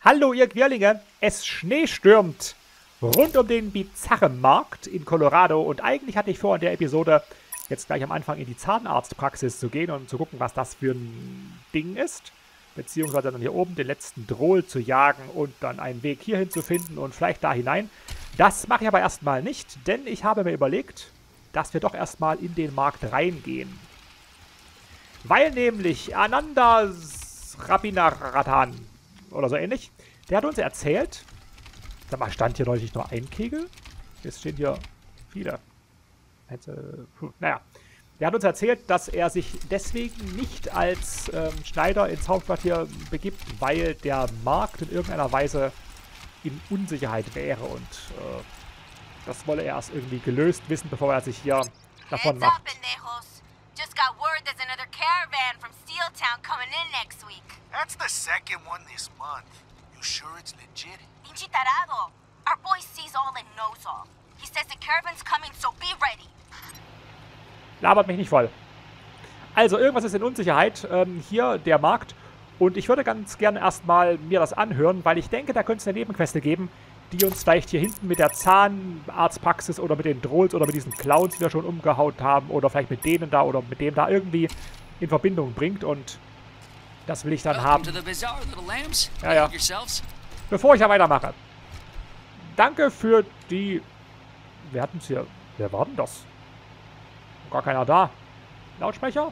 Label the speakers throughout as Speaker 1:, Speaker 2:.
Speaker 1: Hallo ihr Quirlinge, es schneestürmt rund um den Bizarre-Markt in Colorado und eigentlich hatte ich vor, in der Episode jetzt gleich am Anfang in die Zahnarztpraxis zu gehen und zu gucken, was das für ein Ding ist, beziehungsweise dann hier oben den letzten Drohl zu jagen und dann einen Weg hierhin zu finden und vielleicht da hinein. Das mache ich aber erstmal nicht, denn ich habe mir überlegt, dass wir doch erstmal in den Markt reingehen. Weil nämlich Ananda Rabinaratan oder so ähnlich, der hat uns erzählt, sag mal, stand hier neulich nur ein Kegel? Jetzt stehen hier viele. Naja, der hat uns erzählt, dass er sich deswegen nicht als Schneider ins Hauptquartier begibt, weil der Markt in irgendeiner Weise in Unsicherheit wäre und das wolle er erst irgendwie gelöst wissen, bevor er sich hier davon macht.
Speaker 2: Just got word there's another caravan from Steel Town coming in next week.
Speaker 3: That's the second one this month. You sure it's legit?
Speaker 2: Pinche tarado. Our boy sees all and knows all. He says the caravan's coming, so be ready.
Speaker 1: Labert mich nicht voll. Also, irgendwas ist in Unsicherheit. Hier der Markt. Und ich würde ganz gerne erstmal mir das anhören, weil ich denke, da könnte es eine Nebenqueste geben, die uns vielleicht hier hinten mit der Zahnarztpraxis oder mit den Drolls oder mit diesen Clowns, die wir schon umgehaut haben, oder vielleicht mit denen da oder mit dem da irgendwie in Verbindung bringt. Und das will ich dann haben. Ja, ja. Bevor ich ja weitermache. Danke für die... Wer hat uns hier... Wer war denn das? Gar keiner da. Lautsprecher?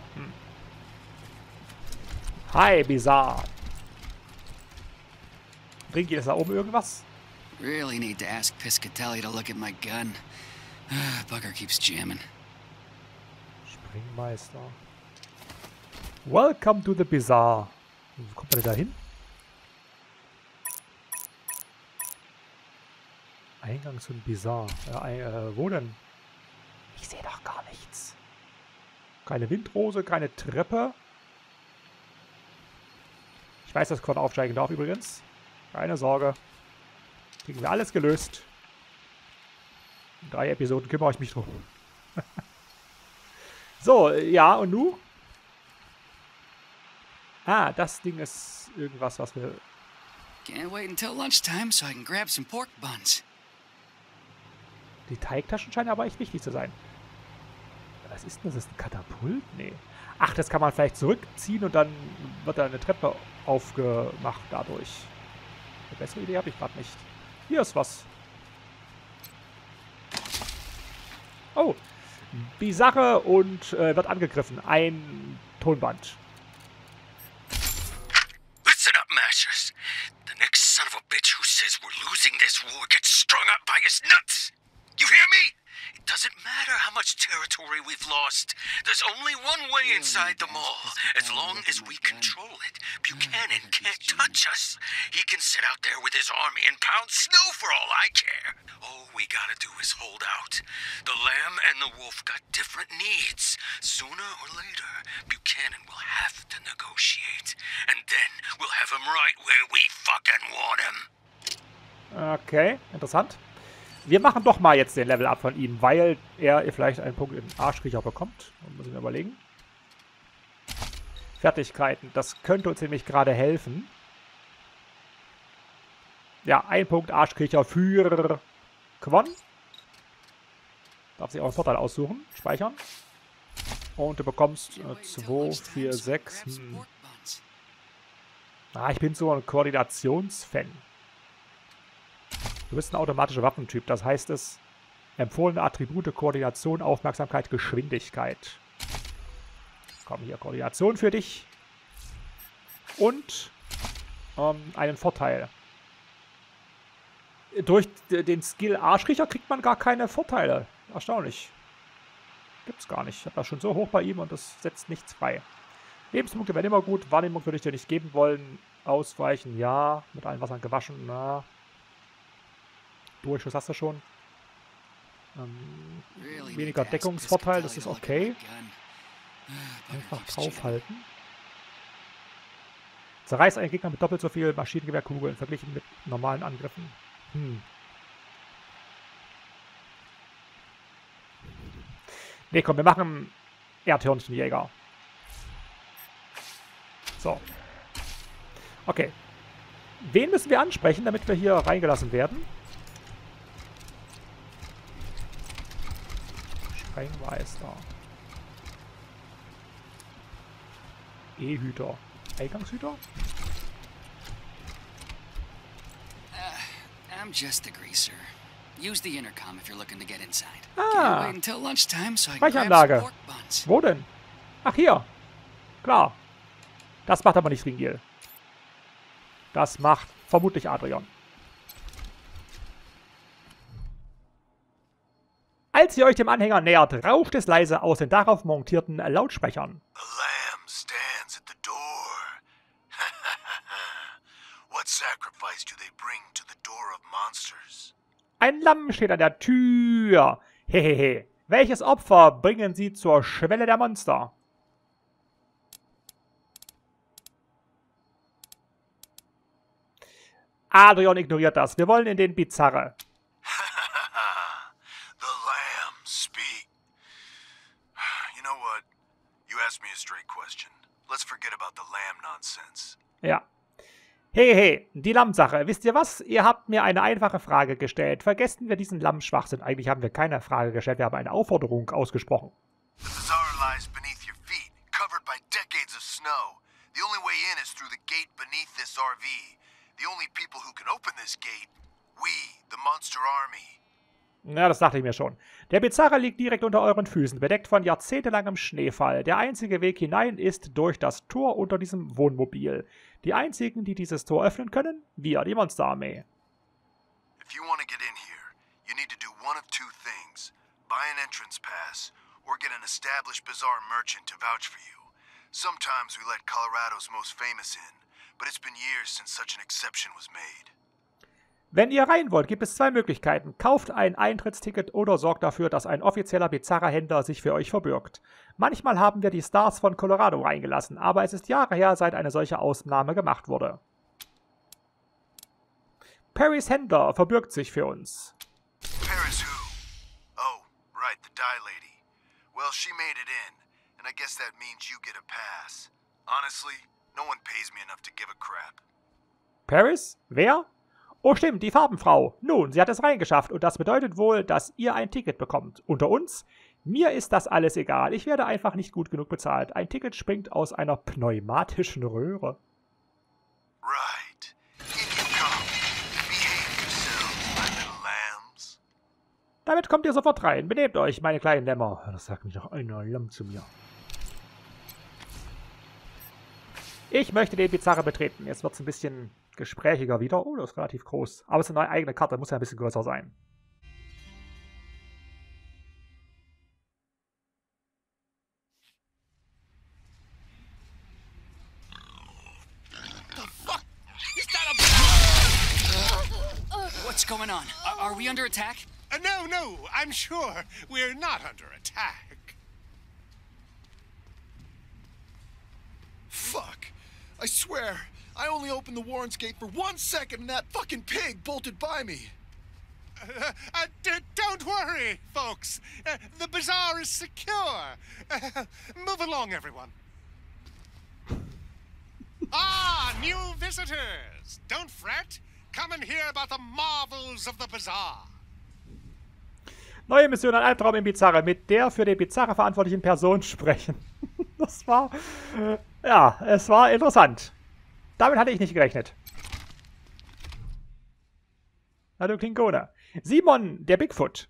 Speaker 1: Hi, Bizarre. Bringt ihr das da oben irgendwas?
Speaker 4: Really need to ask Piscatelli to look at my gun. Bugger keeps jamming.
Speaker 1: Springmeister. Welcome to the Bizarre. Wie kommt man denn da hin? Eingang zum Bizarre. Wo denn? Ich sehe doch gar nichts. Keine Windrose, keine Treppe. Ich weiß, dass ich gerade aufsteigen darf übrigens. Keine Sorge. Kriegen wir alles gelöst. In 3 Episoden kümmere ich mich drum. So, ja, und nu? Ah, das Ding ist irgendwas, was wir...
Speaker 4: Can't wait until lunchtime so I can grab some pork buns.
Speaker 1: Die Teigtaschen scheinen aber echt wichtig zu sein. Was ist denn das? Ist ein Katapult? Nee. Ach, das kann man vielleicht zurückziehen und dann wird da eine Treppe aufgemacht dadurch. Eine bessere Idee habe ich gerade nicht. Hier ist was. Oh. Bizarre und wird angegriffen. Ein Tonband.
Speaker 3: Listen up, Masters. The next son of a bitch who says we're losing this war gets strung up by his nuts. You hear me? It doesn't matter how much territory we've lost. There's only one way inside the mall. As long as we control it, Buchanan can't touch us. He can sit out there with his army and pound snow for all I care. All we gotta do is hold out. The lamb and the wolf got different needs. Sooner or later, Buchanan will have to negotiate. And then we'll have him right where we fucking want him.
Speaker 1: Okay, interessant. Wir machen doch mal jetzt den Level Up von ihm, weil er vielleicht einen Punkt in Arschkriecher bekommt. Muss ich mir überlegen. Fertigkeiten. Das könnte uns nämlich gerade helfen. Ja, ein Punkt Arschkriecher für gewonnen. Darf sich auch einen Vorteil aussuchen. Speichern. Und du bekommst 2, 4, 6. Ich bin so ein Koordinationsfan. Du bist ein automatischer Waffentyp, das heißt es, empfohlene Attribute, Koordination, Aufmerksamkeit, Geschwindigkeit. Komm hier, Koordination für dich. Und einen Vorteil. Durch den Skill Arschkriecher kriegt man gar keine Vorteile. Erstaunlich. Gibt's gar nicht. Ich habe das schon so hoch bei ihm und das setzt nichts frei. Lebenspunkte werden immer gut. Wahrnehmung würde ich dir nicht geben wollen. Ausweichen, ja. Mit allen Wassern gewaschen, na. Durchschuss hast du schon. Weniger Deckungsvorteil, das ist okay. Einfach draufhalten. Zerreißt einen Gegner mit doppelt so viel Maschinengewehrkugeln verglichen mit normalen Angriffen. Ne, komm, wir machen Wen müssen wir ansprechen, damit wir hier reingelassen werden? Sprengmeister. E-Hüter. Eingangshüter?
Speaker 4: I'm just the greaser. Use the intercom if you're looking to get inside.
Speaker 1: Ah.
Speaker 4: Can't wait until lunchtime so I can grab some
Speaker 1: Speicheranlage.
Speaker 4: pork buns.
Speaker 1: Wo denn? Ach, hier. Klar. Das macht aber nicht Ringil. Das macht vermutlich Adrian. Als ihr euch dem Anhänger nähert, rauscht es leise aus den darauf montierten Lautsprechern.
Speaker 3: A lamb stands at the door. What sacrifice do they bring to the door of monsters?
Speaker 1: Ein Lamm steht an der Tür. Hehehe. Welches Opfer bringen sie zur Schwelle der Monster? Adrian ignoriert das. Wir wollen in den Bizarre.
Speaker 3: The lamb speak. You know what? You asked me a straight question. Let's forget about the lamb nonsense.
Speaker 1: Ja. Hey, die Lammsache. Wisst ihr was? Ihr habt mir eine einfache Frage gestellt. Vergessen wir diesen Lammschwachsinn. Eigentlich haben wir keine Frage gestellt. Wir haben eine Aufforderung ausgesprochen.
Speaker 3: The bazaar lies beneath your feet, covered by decades of snow. The only way in is through the gate beneath this RV. The only people who can open this gate, we, the Monster Army.
Speaker 1: Ja, das dachte ich mir schon. Der Bizarre liegt direkt unter euren Füßen, bedeckt von jahrzehntelangem Schneefall. Der einzige Weg hinein ist durch das Tor unter diesem Wohnmobil. Die einzigen, die dieses Tor öffnen können, wir, die Monsterarmee.
Speaker 3: If you want to get in here, you need to do one of two things. Buy an entrance pass, or get an established bazaar merchant to vouch for you. Sometimes we let Colorado's most famous in, but it's been years since such an exception was made.
Speaker 1: Wenn ihr rein wollt, gibt es zwei Möglichkeiten. Kauft ein Eintrittsticket oder sorgt dafür, dass ein offizieller Bizarre-Händler sich für euch verbirgt. Manchmal haben wir die Stars von Colorado reingelassen, aber es ist Jahre her, seit eine solche Ausnahme gemacht wurde. Perrys Händler verbirgt sich für uns.
Speaker 3: Paris who? Oh, right, the dye lady. Well, she made it in, and I guess that means you get a pass. Honestly, no one pays me enough to give a crap.
Speaker 1: Paris? Wer? Oh stimmt, die Farbenfrau. Nun, sie hat es reingeschafft und das bedeutet wohl, dass ihr ein Ticket bekommt. Unter uns? Mir ist das alles egal. Ich werde einfach nicht gut genug bezahlt. Ein Ticket springt aus einer pneumatischen Röhre.
Speaker 3: Right. In you come. Behave yourselves, my little lambs.
Speaker 1: Damit kommt ihr sofort rein. Benehmt euch, meine kleinen Lämmer. Das sagt mich doch einer Lamm zu mir. Ich möchte den Bizarre betreten. Jetzt wird es ein bisschen gesprächiger wieder. Oh, das ist relativ groß. Aber es ist eine eigene Karte, muss ja ein bisschen größer sein.
Speaker 4: What's going on? Are we under attack?
Speaker 5: No, I'm sure we're not under attack.
Speaker 6: Fuck. I swear, I only opened the Warren's gate for 1 second and that fucking pig bolted by me.
Speaker 5: Don't worry, folks. The bazaar is secure. Move along, everyone. New visitors. Don't fret. Come and hear about the marvels of the bazaar.
Speaker 1: Neue Mission, ein Albtraum im Bizarre, mit der für den Bizarre verantwortlichen Person sprechen. Das war, ja, es war interessant. Damit hatte ich nicht gerechnet. Na du Klingone. Simon, der Bigfoot.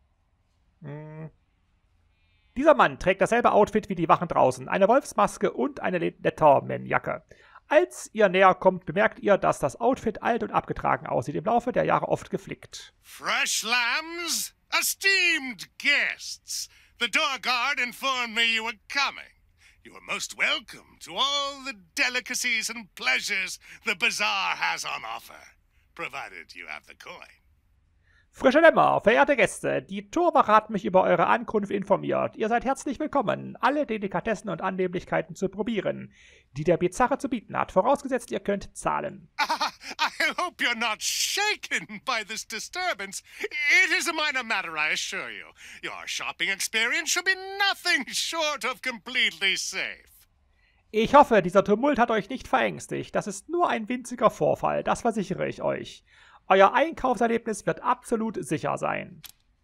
Speaker 1: Dieser Mann trägt dasselbe Outfit wie die Wachen draußen, eine Wolfsmaske und eine Letterman-Jacke. Als ihr näher kommt, bemerkt ihr, dass das Outfit alt und abgetragen aussieht, im Laufe der Jahre oft geflickt.
Speaker 5: Fresh lambs, esteemed guests. The door guard informed me you were coming. You are most welcome to all the delicacies and pleasures the bazaar has on offer, provided you have the coin.
Speaker 1: Frische Lämmer, verehrte Gäste, die Torwache hat mich über eure Ankunft informiert. Ihr seid herzlich willkommen, alle Delikatessen und Annehmlichkeiten zu probieren, die der Bizarre zu bieten hat, vorausgesetzt ihr könnt zahlen.
Speaker 5: I hope you're not shaken by this disturbance. It is a minor matter, I assure you. Your shopping experience should be nothing short of completely safe.
Speaker 1: Ich hoffe, dieser Tumult hat euch nicht verängstigt. Das ist nur ein winziger Vorfall, das versichere ich euch. Euer Einkaufserlebnis wird absolut sicher sein.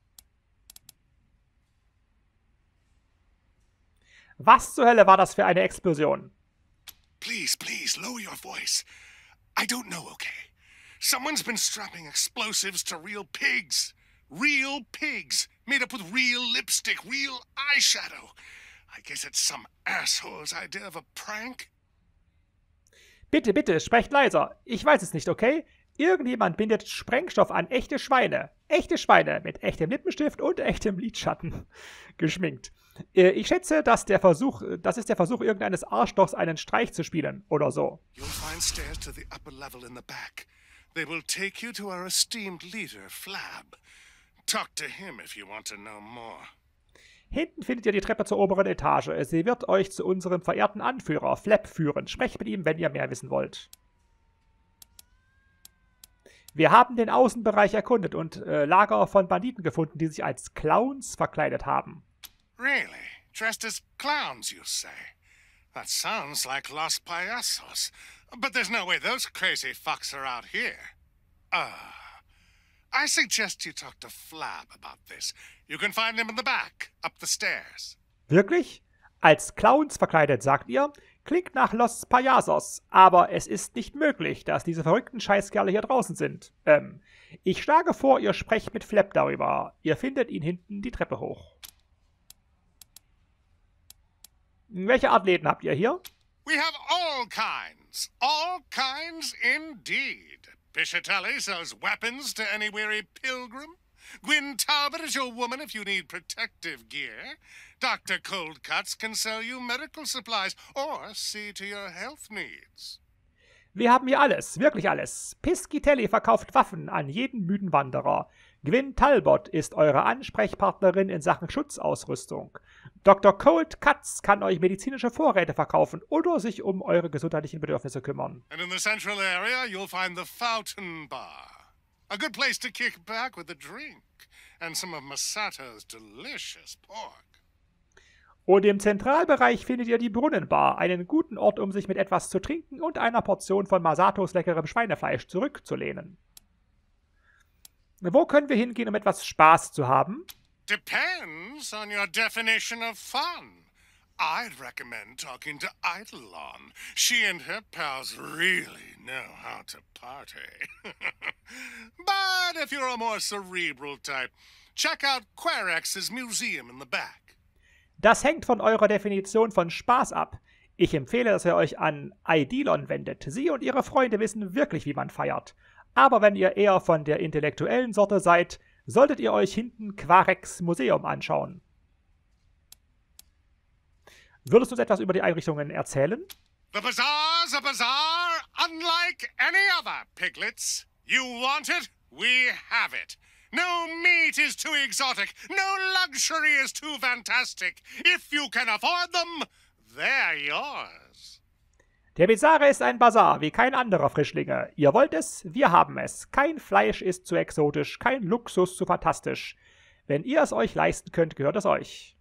Speaker 1: Was zur Hölle war das für eine Explosion?
Speaker 5: Please, please, lower your voice. I don't know, okay? Someone's been strapping explosives to real pigs. Real pigs, made up with real lipstick, real eyeshadow. I guess it's some asshole's idea of a prank.
Speaker 1: Bitte, bitte, sprecht leiser. Ich weiß es nicht, okay? Irgendjemand bindet Sprengstoff an echte Schweine. Echte Schweine mit echtem Lippenstift und echtem Lidschatten geschminkt. Ich schätze, das ist der Versuch, irgendeines Arschlochs einen Streich zu spielen oder so.
Speaker 5: You'll find stairs to the upper level in the back. They will take you to our esteemed leader, Flab. Talk to him if you want to know more.
Speaker 1: Hinten findet ihr die Treppe zur oberen Etage. Sie wird euch zu unserem verehrten Anführer, Flap, führen. Sprecht mit ihm, wenn ihr mehr wissen wollt. Wir haben den Außenbereich erkundet und Lager von Banditen gefunden, die sich als Clowns verkleidet haben.
Speaker 5: Really? Dressed as clowns, you say? That sounds like Los Payasos. But there's no way those crazy fucks are out here. I suggest you talk to Flab about this. You can find him in the back, up the stairs.
Speaker 1: Wirklich? Als Clowns verkleidet, sagt ihr? Klingt nach Los Payasos, aber es ist nicht möglich, dass diese verrückten Scheißkerle hier draußen sind. Ich schlage vor, ihr sprecht mit Flap darüber. Ihr findet ihn hinten die Treppe hoch. Welche Art Läden habt ihr hier?
Speaker 5: We have all kinds indeed. Piscitelli sells weapons to any weary pilgrim. Gwyn Talbot is your woman if you need protective gear. Dr. Coldcuts can sell you medical supplies or see to your health needs.
Speaker 1: Wir haben hier alles, wirklich alles. Piscitelli verkauft Waffen an jeden müden Wanderer. Gwyn Talbot ist eure Ansprechpartnerin in Sachen Schutzausrüstung. Dr. Coldcuts kann euch medizinische Vorräte verkaufen oder sich um eure gesundheitlichen Bedürfnisse kümmern.
Speaker 5: And in the central area, you'll find the Fountain Bar. A good place to kick back with a drink and some of Masato's delicious pork.
Speaker 1: Und im Zentralbereich findet ihr die Brunnenbar, einen guten Ort, um sich mit etwas zu trinken und einer Portion von Masatos leckerem Schweinefleisch zurückzulehnen. Wo können wir hingehen, um etwas Spaß zu haben?
Speaker 5: Depends on your definition of fun. I'd recommend talking to Eidolon. She and her pals really know how to party. But if you're a more cerebral type, check out Querex's museum in the back.
Speaker 1: Das hängt von eurer Definition von Spaß ab. Ich empfehle, dass ihr euch an Eidolon wendet. Sie und ihre Freunde wissen wirklich, wie man feiert. Aber wenn ihr eher von der intellektuellen Sorte seid, solltet ihr euch hinten Quarex Museum anschauen. Würdest du uns etwas über die Einrichtungen erzählen?
Speaker 5: The bazaar's a bazaar unlike any other, piglets. You want it? We have it. No meat is too exotic. No luxury is too fantastic. If you can afford them, they're yours.
Speaker 1: Der Bizarre ist ein Bazar, wie kein anderer Frischlinge. Ihr wollt es, wir haben es. Kein Fleisch ist zu exotisch, kein Luxus zu fantastisch. Wenn ihr es euch leisten könnt, gehört es euch.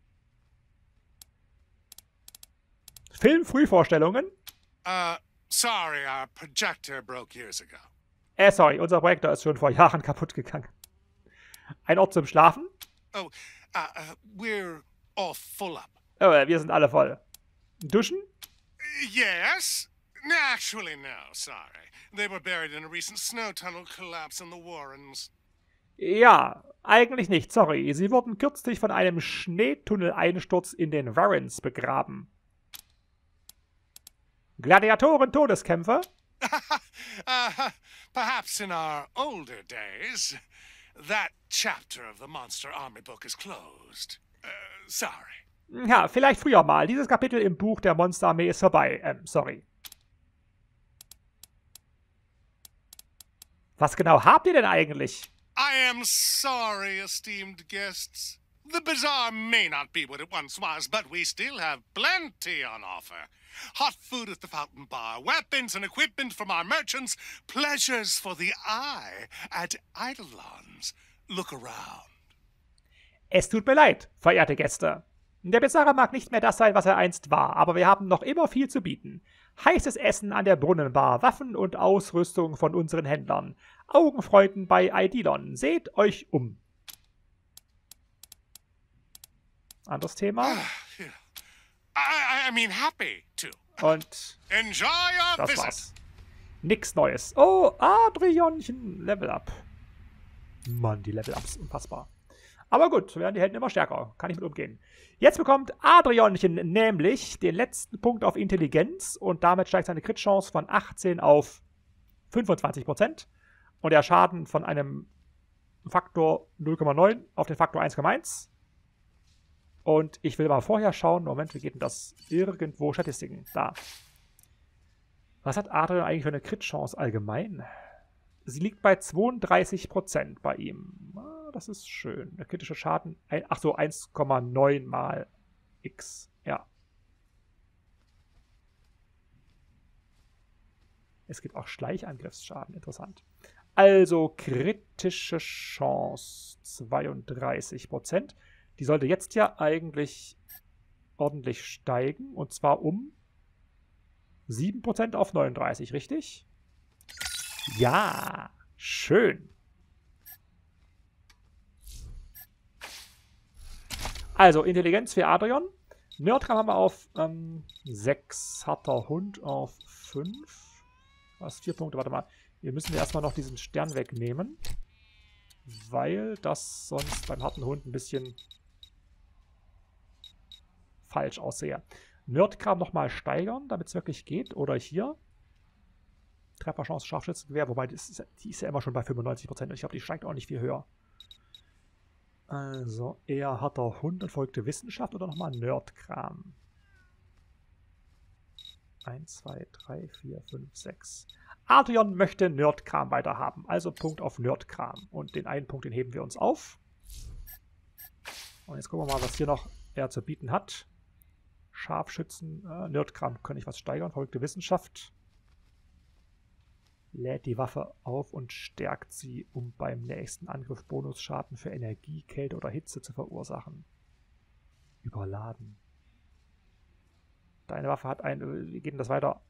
Speaker 1: Filmfrühvorstellungen?
Speaker 5: Sorry, our projector broke years ago.
Speaker 1: Sorry, unser Projektor ist schon vor Jahren kaputt gegangen. Ein Ort zum Schlafen?
Speaker 5: We're all full up.
Speaker 1: Oh, wir sind alle voll. Duschen?
Speaker 5: Yes? Actually, no, sorry. They were buried in a recent snow tunnel collapse in the Warrens.
Speaker 1: Ja, eigentlich nicht, sorry. Sie wurden kürzlich von einem Schneetunneleinsturz in den Warrens begraben. Gladiatoren-Todeskämpfe?
Speaker 5: Perhaps in our older days, that chapter of the Monster Army book is closed. Sorry.
Speaker 1: Ja, vielleicht früher mal. Dieses Kapitel im Buch der Monsterarmee ist vorbei. Sorry. Was genau habt ihr denn eigentlich?
Speaker 5: I am sorry, esteemed guests. The bazaar may not be what it once was, but we still have plenty on offer. Hot food at the Fountain Bar, weapons and equipment from our merchants, pleasures for the eye at Eidolon's. Look around.
Speaker 1: Es tut mir leid, verehrte Gäste. Der Bizarre mag nicht mehr das sein, was er einst war, aber wir haben noch immer viel zu bieten. Heißes Essen an der Brunnenbar, Waffen und Ausrüstung von unseren Händlern. Augenfreuden bei Eidilon. Seht euch um. Anderes Thema.
Speaker 5: I mean happy to.
Speaker 1: Und
Speaker 5: Enjoy your
Speaker 1: das
Speaker 5: visit.
Speaker 1: war's. Nix Neues. Oh, Adrionchen, Level Up. Mann, die Level Ups, unfassbar. Aber gut, werden die Helden immer stärker. Kann ich mit umgehen. Jetzt bekommt Adrionchen nämlich den letzten Punkt auf Intelligenz und damit steigt seine Crit-Chance von 18 auf 25%. Und der Schaden von einem Faktor 0,9 auf den Faktor 1,1. Und ich will mal vorher schauen, Moment, wie geht denn das? Irgendwo Statistiken, da. Was hat Adrian eigentlich für eine Crit-Chance allgemein? Sie liegt bei 32% bei ihm. Das ist schön. Der kritische Schaden, ach so, 1,9 mal X. Ja. Es gibt auch Schleichangriffsschaden, interessant. Also kritische Chance 32%. Die sollte jetzt ja eigentlich ordentlich steigen. Und zwar um 7% auf 39, richtig? Ja, schön. Also, Intelligenz für Adrian. Nerdkram haben wir auf 6, harter Hund auf 5. Was, 4 Punkte, warte mal. Wir müssen erstmal noch diesen Stern wegnehmen. Weil das sonst beim harten Hund ein bisschen falsch aussehe. Nerdkram nochmal steigern, damit es wirklich geht. Oder hier. Trefferchance Scharfschützengewehr, wobei die ist ja immer schon bei 95%. Ich glaube, die steigt auch nicht viel höher. Also, eher harter Hund und folgte Wissenschaft oder nochmal Nerdkram? 1, 2, 3, 4, 5, 6. Adrian möchte Nerdkram weiterhaben. Also Punkt auf Nerdkram. Und den einen Punkt, den heben wir uns auf. Und jetzt gucken wir mal, was hier noch er zu bieten hat. Scharfschützen, Nerdkram kann ich was steigern. Folgte Wissenschaft. Lädt die Waffe auf und stärkt sie, um beim nächsten Angriff Bonusschaden für Energie, Kälte oder Hitze zu verursachen. Überladen. Deine Waffe hat wie geht denn das weiter?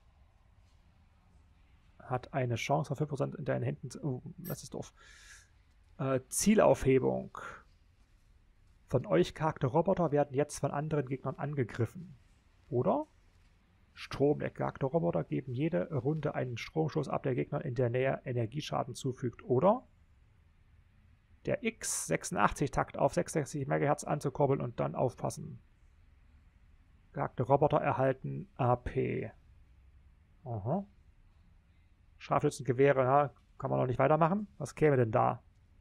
Speaker 1: Hat eine Chance von 5% in deinen Händen. Oh, das ist doof. Zielaufhebung. Von euch Charakterroboter werden jetzt von anderen Gegnern angegriffen. Oder? Strom. Der Charakterroboter geben jede Runde einen Stromstoß ab, der Gegner in der Nähe Energieschaden zufügt. Oder der X86-Takt auf 66 MHz anzukurbeln und dann aufpassen. Charakterroboter erhalten AP. Aha. Scharfschützengewehre, ja, kann man noch nicht weitermachen. Was käme denn da?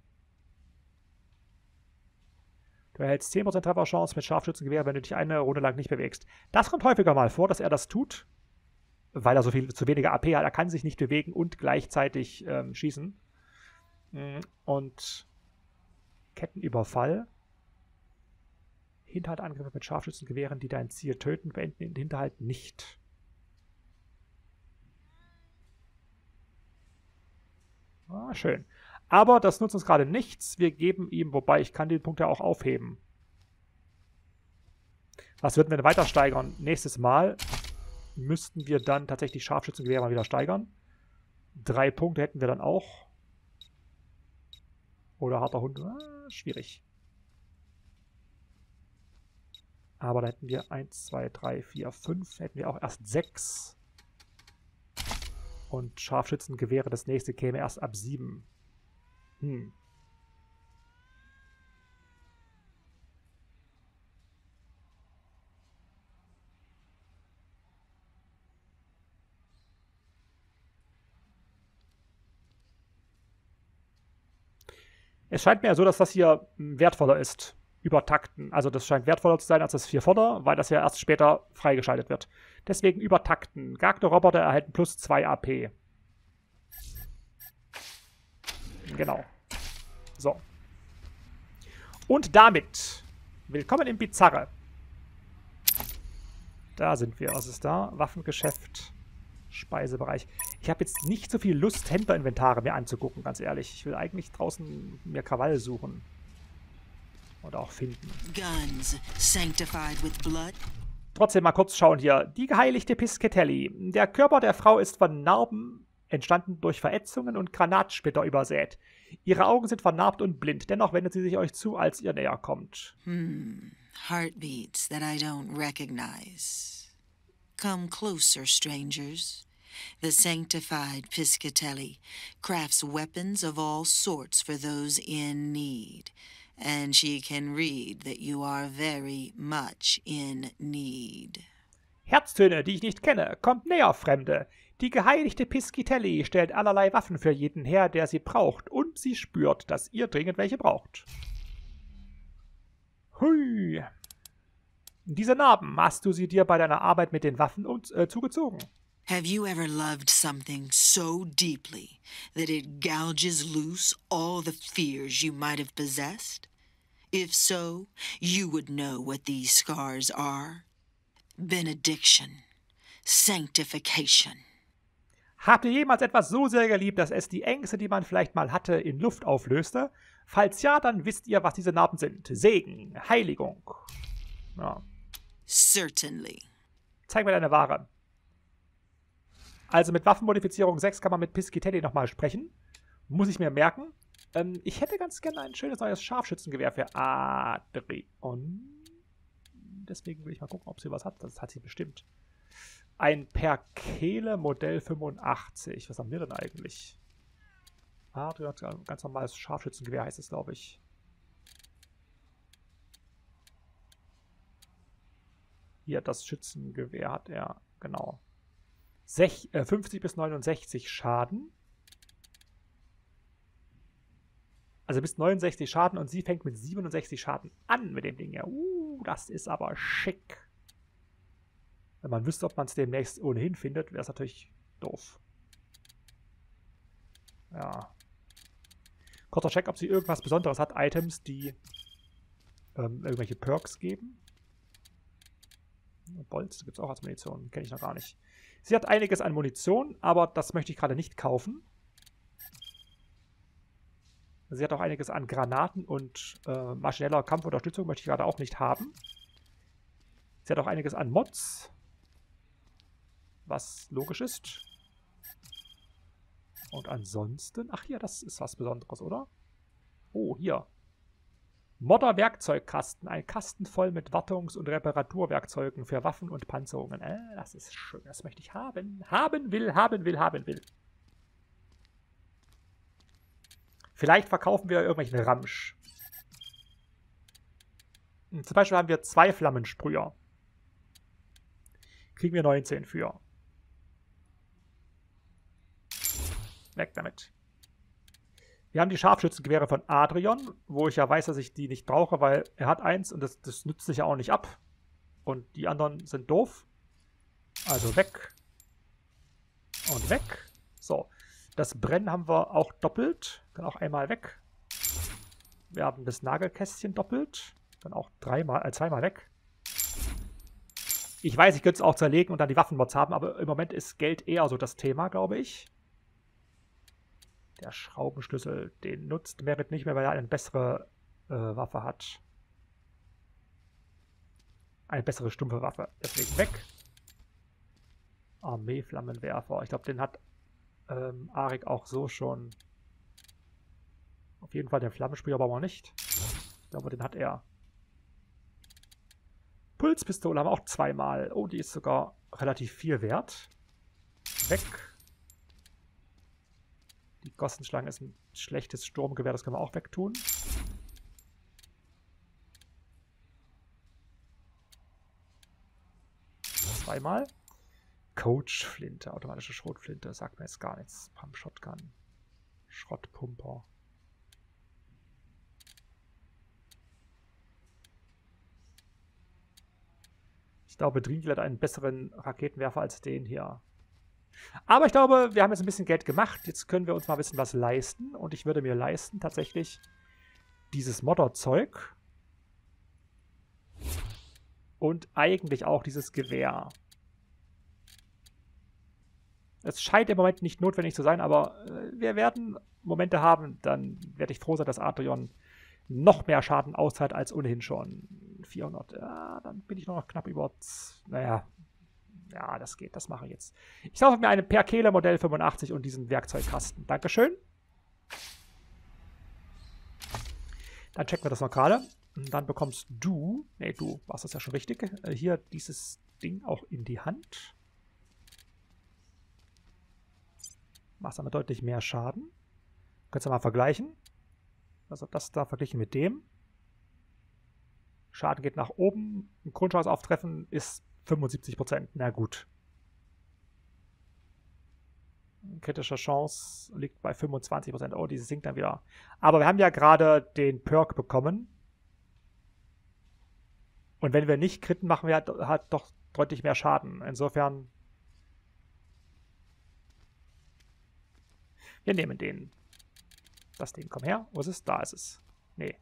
Speaker 1: Du erhältst 10% Trefferchance mit Scharfschützengewehr, wenn du dich eine Runde lang nicht bewegst. Das kommt häufiger mal vor, dass er das tut, weil er zu wenige AP hat. Er kann sich nicht bewegen und gleichzeitig schießen. Und Kettenüberfall. Hinterhaltangriffe mit Scharfschützengewehren, die dein Ziel töten, beenden den Hinterhalt nicht. Ah, schön. Aber das nutzt uns gerade nichts. Wir geben ihm, wobei ich kann den Punkt ja auch aufheben. Was würden wir denn weiter steigern? Nächstes Mal müssten wir dann tatsächlich Scharfschützengewehr mal wieder steigern. 3 Punkte hätten wir dann auch. Oder harter Hund. Schwierig. Aber da hätten wir 1, 2, 3, 4, 5. Hätten wir auch erst 6. Und Scharfschützengewehre, das nächste käme erst ab 7. Es scheint mir ja so, dass das hier wertvoller ist. Übertakten. Also das scheint wertvoller zu sein als das 4 Vorder, weil das ja erst später freigeschaltet wird. Deswegen übertakten. Charakterroboter erhalten plus 2 AP. Genau. So. Und damit willkommen im Bizarre. Da sind wir. Was ist da? Waffengeschäft. Speisebereich. Ich habe jetzt nicht so viel Lust, Händlerinventare mir anzugucken, ganz ehrlich. Ich will eigentlich draußen mir Krawall suchen. Und auch finden.
Speaker 7: Guns sanctified with blood.
Speaker 1: Trotzdem mal kurz schauen hier. Die geheiligte Piscitelli. Der Körper der Frau ist von Narben entstanden durch Verätzungen und Granatsplitter übersät. Ihre Augen sind vernarbt und blind. Dennoch wendet sie sich euch zu, als ihr näher kommt.
Speaker 7: Heartbeats that I don't recognize. Come closer, strangers. The sanctified Piscitelli crafts weapons of all sorts for those in need. And she can read that you are very much in need.
Speaker 1: Herztöne, die ich nicht kenne. Kommt näher, Fremde. Die geheiligte Piscitelli stellt allerlei Waffen für jeden her, der sie braucht. Und sie spürt, dass ihr dringend welche braucht. Hui. Diese Narben, hast du sie dir bei deiner Arbeit mit den Waffen zugezogen?
Speaker 7: Have you ever loved something so deeply that it gouges loose all the fears you might have possessed? If so, you would know what these scars are. Benediction. Sanctification.
Speaker 1: Habt ihr jemals etwas so sehr geliebt, dass es die Ängste, die man vielleicht mal hatte, in Luft auflöste? Falls ja, dann wisst ihr, was diese Narben sind. Segen, Heiligung. Ja.
Speaker 7: Certainly.
Speaker 1: Zeig mir deine Ware. Also mit Waffenmodifizierung 6 kann man mit Piscitelli nochmal sprechen. Muss ich mir merken. Ich hätte ganz gerne ein schönes neues Scharfschützengewehr für Adrion. Deswegen will ich mal gucken, ob sie was hat. Das hat sie bestimmt. Ein Perkele Modell 85. Was haben wir denn eigentlich? Adrion hat ein ganz normales Scharfschützengewehr, heißt es, glaube ich. Hier, das Schützengewehr hat er, genau. 50 bis 69 Schaden. Also bis 69 Schaden und sie fängt mit 67 Schaden an mit dem Ding hier. Das ist aber schick. Wenn man wüsste, ob man es demnächst ohnehin findet, wäre es natürlich doof. Ja. Kurzer Check, ob sie irgendwas Besonderes hat. Items, die irgendwelche Perks geben. Bolz gibt es auch als Munition. Kenne ich noch gar nicht. Sie hat einiges an Munition, aber das möchte ich gerade nicht kaufen. Sie hat auch einiges an Granaten und maschineller Kampfunterstützung möchte ich gerade auch nicht haben. Sie hat auch einiges an Mods, was logisch ist. Und ansonsten, ach hier, das ist was Besonderes, oder? Oh, hier. Modder-Werkzeugkasten. Ein Kasten voll mit Wartungs- und Reparaturwerkzeugen für Waffen und Panzerungen. Das ist schön. Das möchte ich haben. Haben will. Vielleicht verkaufen wir irgendwelchen Ramsch. Zum Beispiel haben wir 2 Flammensprüher. Kriegen wir 19 für. Weg damit. Wir haben die Scharfschützengewehre von Adrion, wo ich ja weiß, dass ich die nicht brauche, weil er hat eins und das nützt sich ja auch nicht ab. Und die anderen sind doof. Also weg. Und weg. So. Das Brennen haben wir auch doppelt. Dann auch einmal weg. Wir haben das Nagelkästchen doppelt. Dann auch zweimal weg. Ich weiß, ich könnte es auch zerlegen und dann die Waffenmods haben, aber im Moment ist Geld eher so das Thema, glaube ich. Der Schraubenschlüssel, den nutzt Merit nicht mehr, weil er eine bessere Waffe hat. Eine bessere stumpfe Waffe. Deswegen weg. Armeeflammenwerfer. Ich glaube, den hat Arik auch so schon. Auf jeden Fall den Flammensprüher aber nicht. Ich glaube, den hat er. Pulspistole haben wir auch 2-mal. Oh, die ist sogar relativ viel wert. Weg. Die Gossenschlange ist ein schlechtes Sturmgewehr, das können wir auch wegtun. Zweimal. Coachflinte, automatische Schrotflinte, sagt mir jetzt gar nichts. Pump Shotgun. Schrottpumper. Ich glaube, Dringil hat einen besseren Raketenwerfer als den hier. Aber ich glaube, wir haben jetzt ein bisschen Geld gemacht. Jetzt können wir uns mal ein bisschen was leisten. Und ich würde mir leisten, tatsächlich dieses Modderzeug. Und eigentlich auch dieses Gewehr. Es scheint im Moment nicht notwendig zu sein, aber wir werden Momente haben, dann werde ich froh sein, dass Adrion noch mehr Schaden austeilt als ohnehin schon. 400, ja, dann bin ich noch knapp über, naja, ja, das geht, das mache ich jetzt. Ich kaufe mir eine Perkele Modell 85 und diesen Werkzeugkasten. Dankeschön. Dann checken wir das noch gerade. Und dann bekommst du, nee, du warst das ja schon richtig, hier dieses Ding auch in die Hand. Machst damit deutlich mehr Schaden. Könntest du mal vergleichen. Also das da verglichen mit dem. Schaden geht nach oben. Ein Grundchance auf Treffen ist 75%. Na gut. Kritische Chance liegt bei 25%. Oh, diese sinkt dann wieder. Aber wir haben ja gerade den Perk bekommen. Und wenn wir nicht kritten, machen wir halt doch deutlich mehr Schaden. Insofern. Wir nehmen den. Das Ding, komm her. Wo ist es? Da ist es. Nee.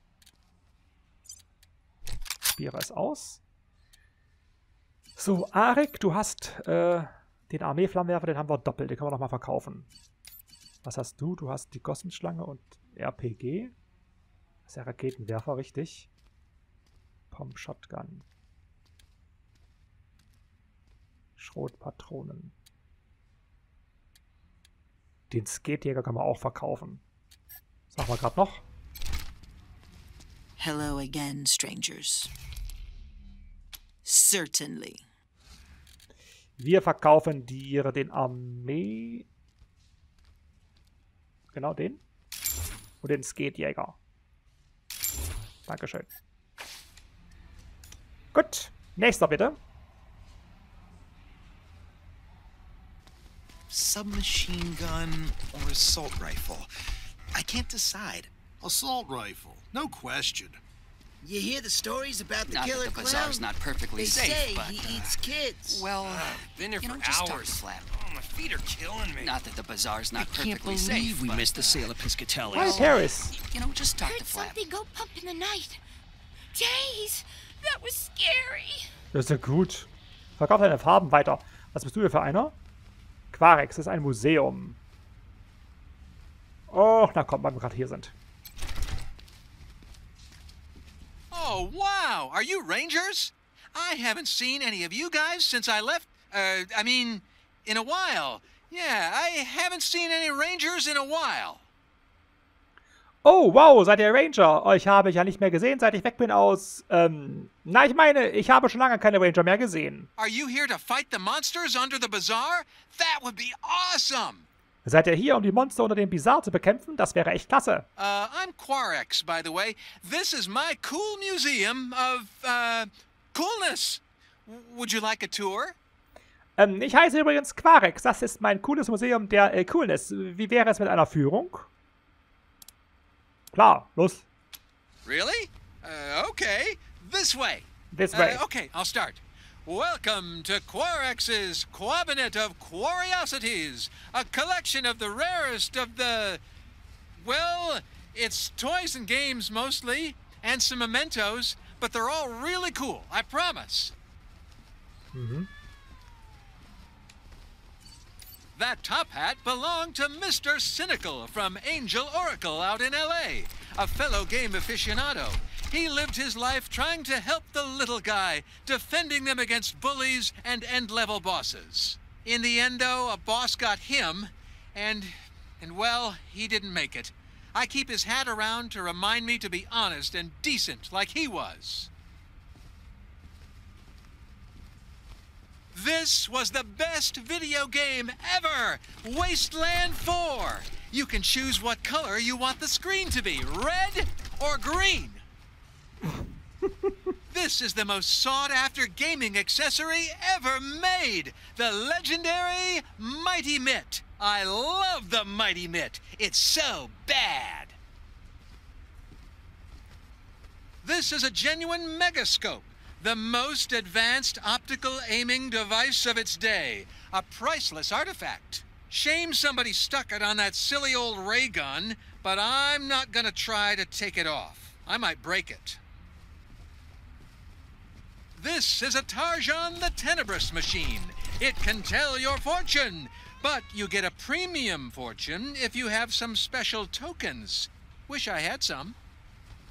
Speaker 1: Spiere es aus. So, Arik, du hast den Armeeflammenwerfer, den haben wir doppelt. Den können wir nochmal verkaufen. Was hast du? Du hast die Gossenschlange und RPG. Das ist ja Raketenwerfer, richtig. Pump Shotgun. Schrotpatronen. Den Skatejäger kann man auch verkaufen. Was machen wir gerade noch?
Speaker 7: Hello again, strangers. Certainly.
Speaker 1: Wir verkaufen dir den Armee. Genau den. Und den Skatejäger. Dankeschön. Gut. Nächster bitte.
Speaker 8: Submachine gun or assault rifle? I can't decide.
Speaker 6: Assault rifle, no question.
Speaker 9: You hear the stories about the
Speaker 4: Not
Speaker 9: killer
Speaker 4: that the
Speaker 9: clown?
Speaker 4: bazaar's not perfectly
Speaker 9: They
Speaker 4: safe,
Speaker 9: say
Speaker 4: but,
Speaker 9: he eats kids.
Speaker 4: Well,
Speaker 8: Been here
Speaker 4: you
Speaker 8: for
Speaker 4: know, just start
Speaker 8: hours.
Speaker 4: to flap.
Speaker 8: Oh, my feet are killing me.
Speaker 4: Not that the bazaar's not
Speaker 8: I can't
Speaker 4: perfectly
Speaker 8: believe
Speaker 4: safe,
Speaker 8: we
Speaker 4: but,
Speaker 8: missed the sale of Piscatelli.
Speaker 1: Hi, Harris.
Speaker 4: You know, just start
Speaker 2: Heard
Speaker 4: to flap.
Speaker 2: something go pump in the night. Days, that was scary.
Speaker 1: Das ist ja gut. Verkauf deine Farben weiter. Was bist du hier für einer? Quarex, das ist ein Museum. Oh, na komm, weil wir gerade hier sind.
Speaker 10: Oh, wow! Are you Rangers? I haven't seen any of you guys since I left. I mean, in a while. Yeah, I haven't seen any Rangers in a while.
Speaker 1: Oh, wow, seid ihr Ranger? Euch habe ich ja nicht mehr gesehen, seit ich weg bin aus, na, ich meine, ich habe schon lange keine Ranger mehr gesehen.
Speaker 10: Are you here to fight the monsters under the bazaar? That would be awesome!
Speaker 1: Seid ihr hier, um die Monster unter dem Bizarre zu bekämpfen? Das wäre echt klasse.
Speaker 10: I'm Quarex, by the way. This is my cool museum of, coolness. Would you like a tour?
Speaker 1: Ich heiße übrigens Quarex. Das ist mein cooles Museum der Coolness. Wie wäre es mit einer Führung? Klar, los.
Speaker 10: Really? Okay. This way.
Speaker 1: This way.
Speaker 10: Okay, I'll start. Welcome to Quarex's Quabinet of Curiosities, a collection of the rarest of the... Well, it's toys and games mostly, and some mementos, but they're all really cool, I promise.
Speaker 1: Mhm.
Speaker 10: That top hat belonged to Mr. Cynical from Angel Oracle out in L.A., a fellow game aficionado. He lived his life trying to help the little guy, defending them against bullies and end-level bosses. In the end, though, a boss got him, and well, he didn't make it. I keep his hat around to remind me to be honest and decent like he was. This was the best video game ever! Wasteland 4! You can choose what color you want the screen to be, red or green. This is the most sought-after gaming accessory ever made! The legendary Mighty Mitt! I love the Mighty Mitt! It's so bad! This is a genuine Megascope, the most advanced optical aiming device of its day. A priceless artifact. Shame somebody stuck it on that silly old ray gun, but I'm not gonna try to take it off. I might break it. This is a Tarjan the Tenebrous machine. It can tell your fortune, but you get a premium fortune if you have some special tokens. Wish I had some.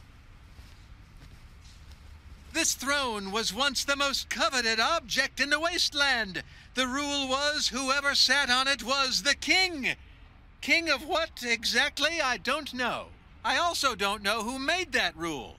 Speaker 10: This throne was once the most coveted object in the wasteland. The rule was whoever sat on it was the king. King of what exactly, I don't know. I also don't know who made that rule.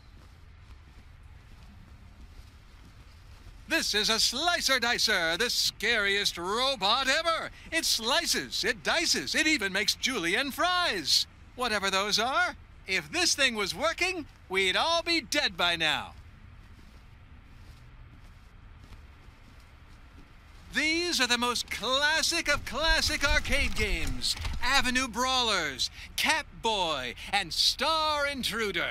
Speaker 10: This is a Slicer Dicer, the scariest robot ever. It slices, it dices, it even makes julienne fries. Whatever those are, if this thing was working, we'd all be dead by now. These are the most classic of classic arcade games. Avenue Brawlers, Catboy, and Star Intruder.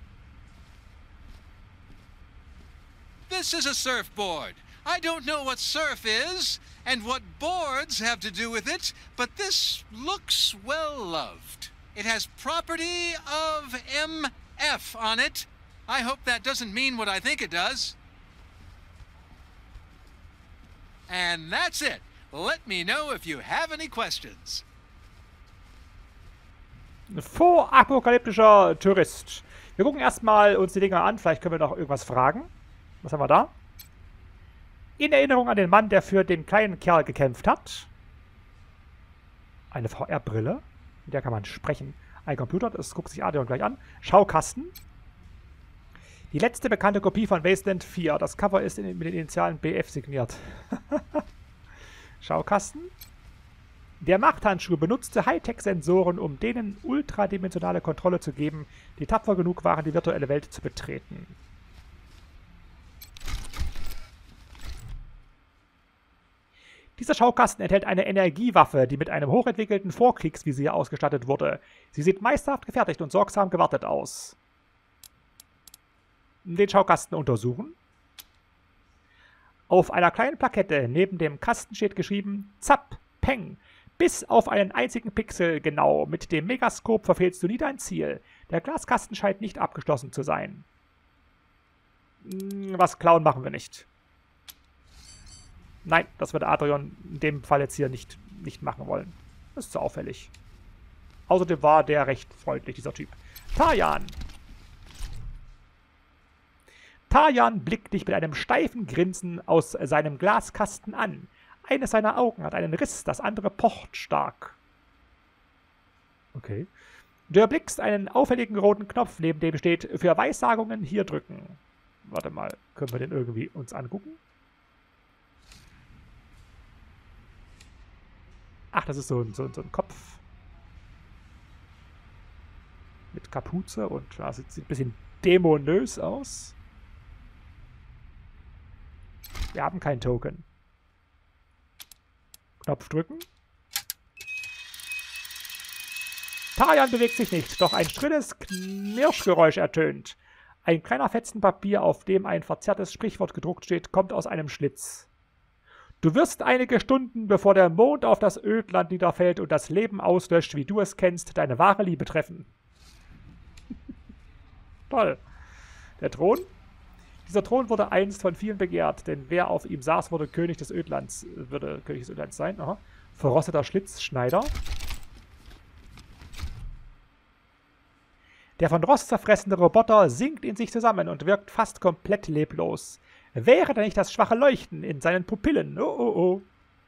Speaker 10: This is a surfboard. I don't know what surf is, and what boards have to do with it, but this looks well-loved. It has property of MF on it. I hope that doesn't mean what I think it does. And that's it. Let me know if you have any questions.
Speaker 1: Vorapokalyptischer Tourist. Wir gucken erstmal uns die Dinger an. Vielleicht können wir noch irgendwas fragen. Was haben wir da? In Erinnerung an den Mann, der für den kleinen Kerl gekämpft hat. Eine VR-Brille. Mit der kann man sprechen. Ein Computer, das guckt sich Adrian gleich an. Schaukasten. Die letzte bekannte Kopie von Wasteland 4. Das Cover ist mit den Initialen BF signiert. Schaukasten. Der Machthandschuh benutzte Hightech-Sensoren, um denen ultradimensionale Kontrolle zu geben, die tapfer genug waren, die virtuelle Welt zu betreten. Dieser Schaukasten enthält eine Energiewaffe, die mit einem hochentwickelten Vorkriegsvisier ausgestattet wurde. Sie sieht meisterhaft gefertigt und sorgsam gewartet aus. Den Schaukasten untersuchen. Auf einer kleinen Plakette neben dem Kasten steht geschrieben Zap, Peng. Bis auf einen einzigen Pixel genau. Mit dem Megaskop verfehlst du nie dein Ziel. Der Glaskasten scheint nicht abgeschlossen zu sein. Was klauen machen wir nicht. Nein, das wird Adrian in dem Fall jetzt hier nicht machen wollen. Das ist zu auffällig. Außerdem war der recht freundlich, dieser Typ. Tarjan. Tarjan blickt dich mit einem steifen Grinsen aus seinem Glaskasten an. Eines seiner Augen hat einen Riss, das andere pocht stark. Okay. Du erblickst einen auffälligen roten Knopf, neben dem steht, für Weissagungen hier drücken. Warte mal, können wir den irgendwie uns angucken? Ach, das ist so ein Kopf. Mit Kapuze und das sieht ein bisschen dämonös aus. Wir haben kein Token. Knopf drücken. Tarjan bewegt sich nicht, doch ein schrilles Knirschgeräusch ertönt. Ein kleiner Fetzen Papier, auf dem ein verzerrtes Sprichwort gedruckt steht, kommt aus einem Schlitz. Du wirst einige Stunden, bevor der Mond auf das Ödland niederfällt und das Leben auslöscht, wie du es kennst, deine wahre Liebe treffen. Toll. Der Thron? Dieser Thron wurde einst von vielen begehrt, denn wer auf ihm saß, würde König des Ödlands sein. Aha. Verrosteter Schlitzschneider. Der von Rost zerfressene Roboter sinkt in sich zusammen und wirkt fast komplett leblos. Wäre da nicht das schwache Leuchten in seinen Pupillen? Oh, oh, oh.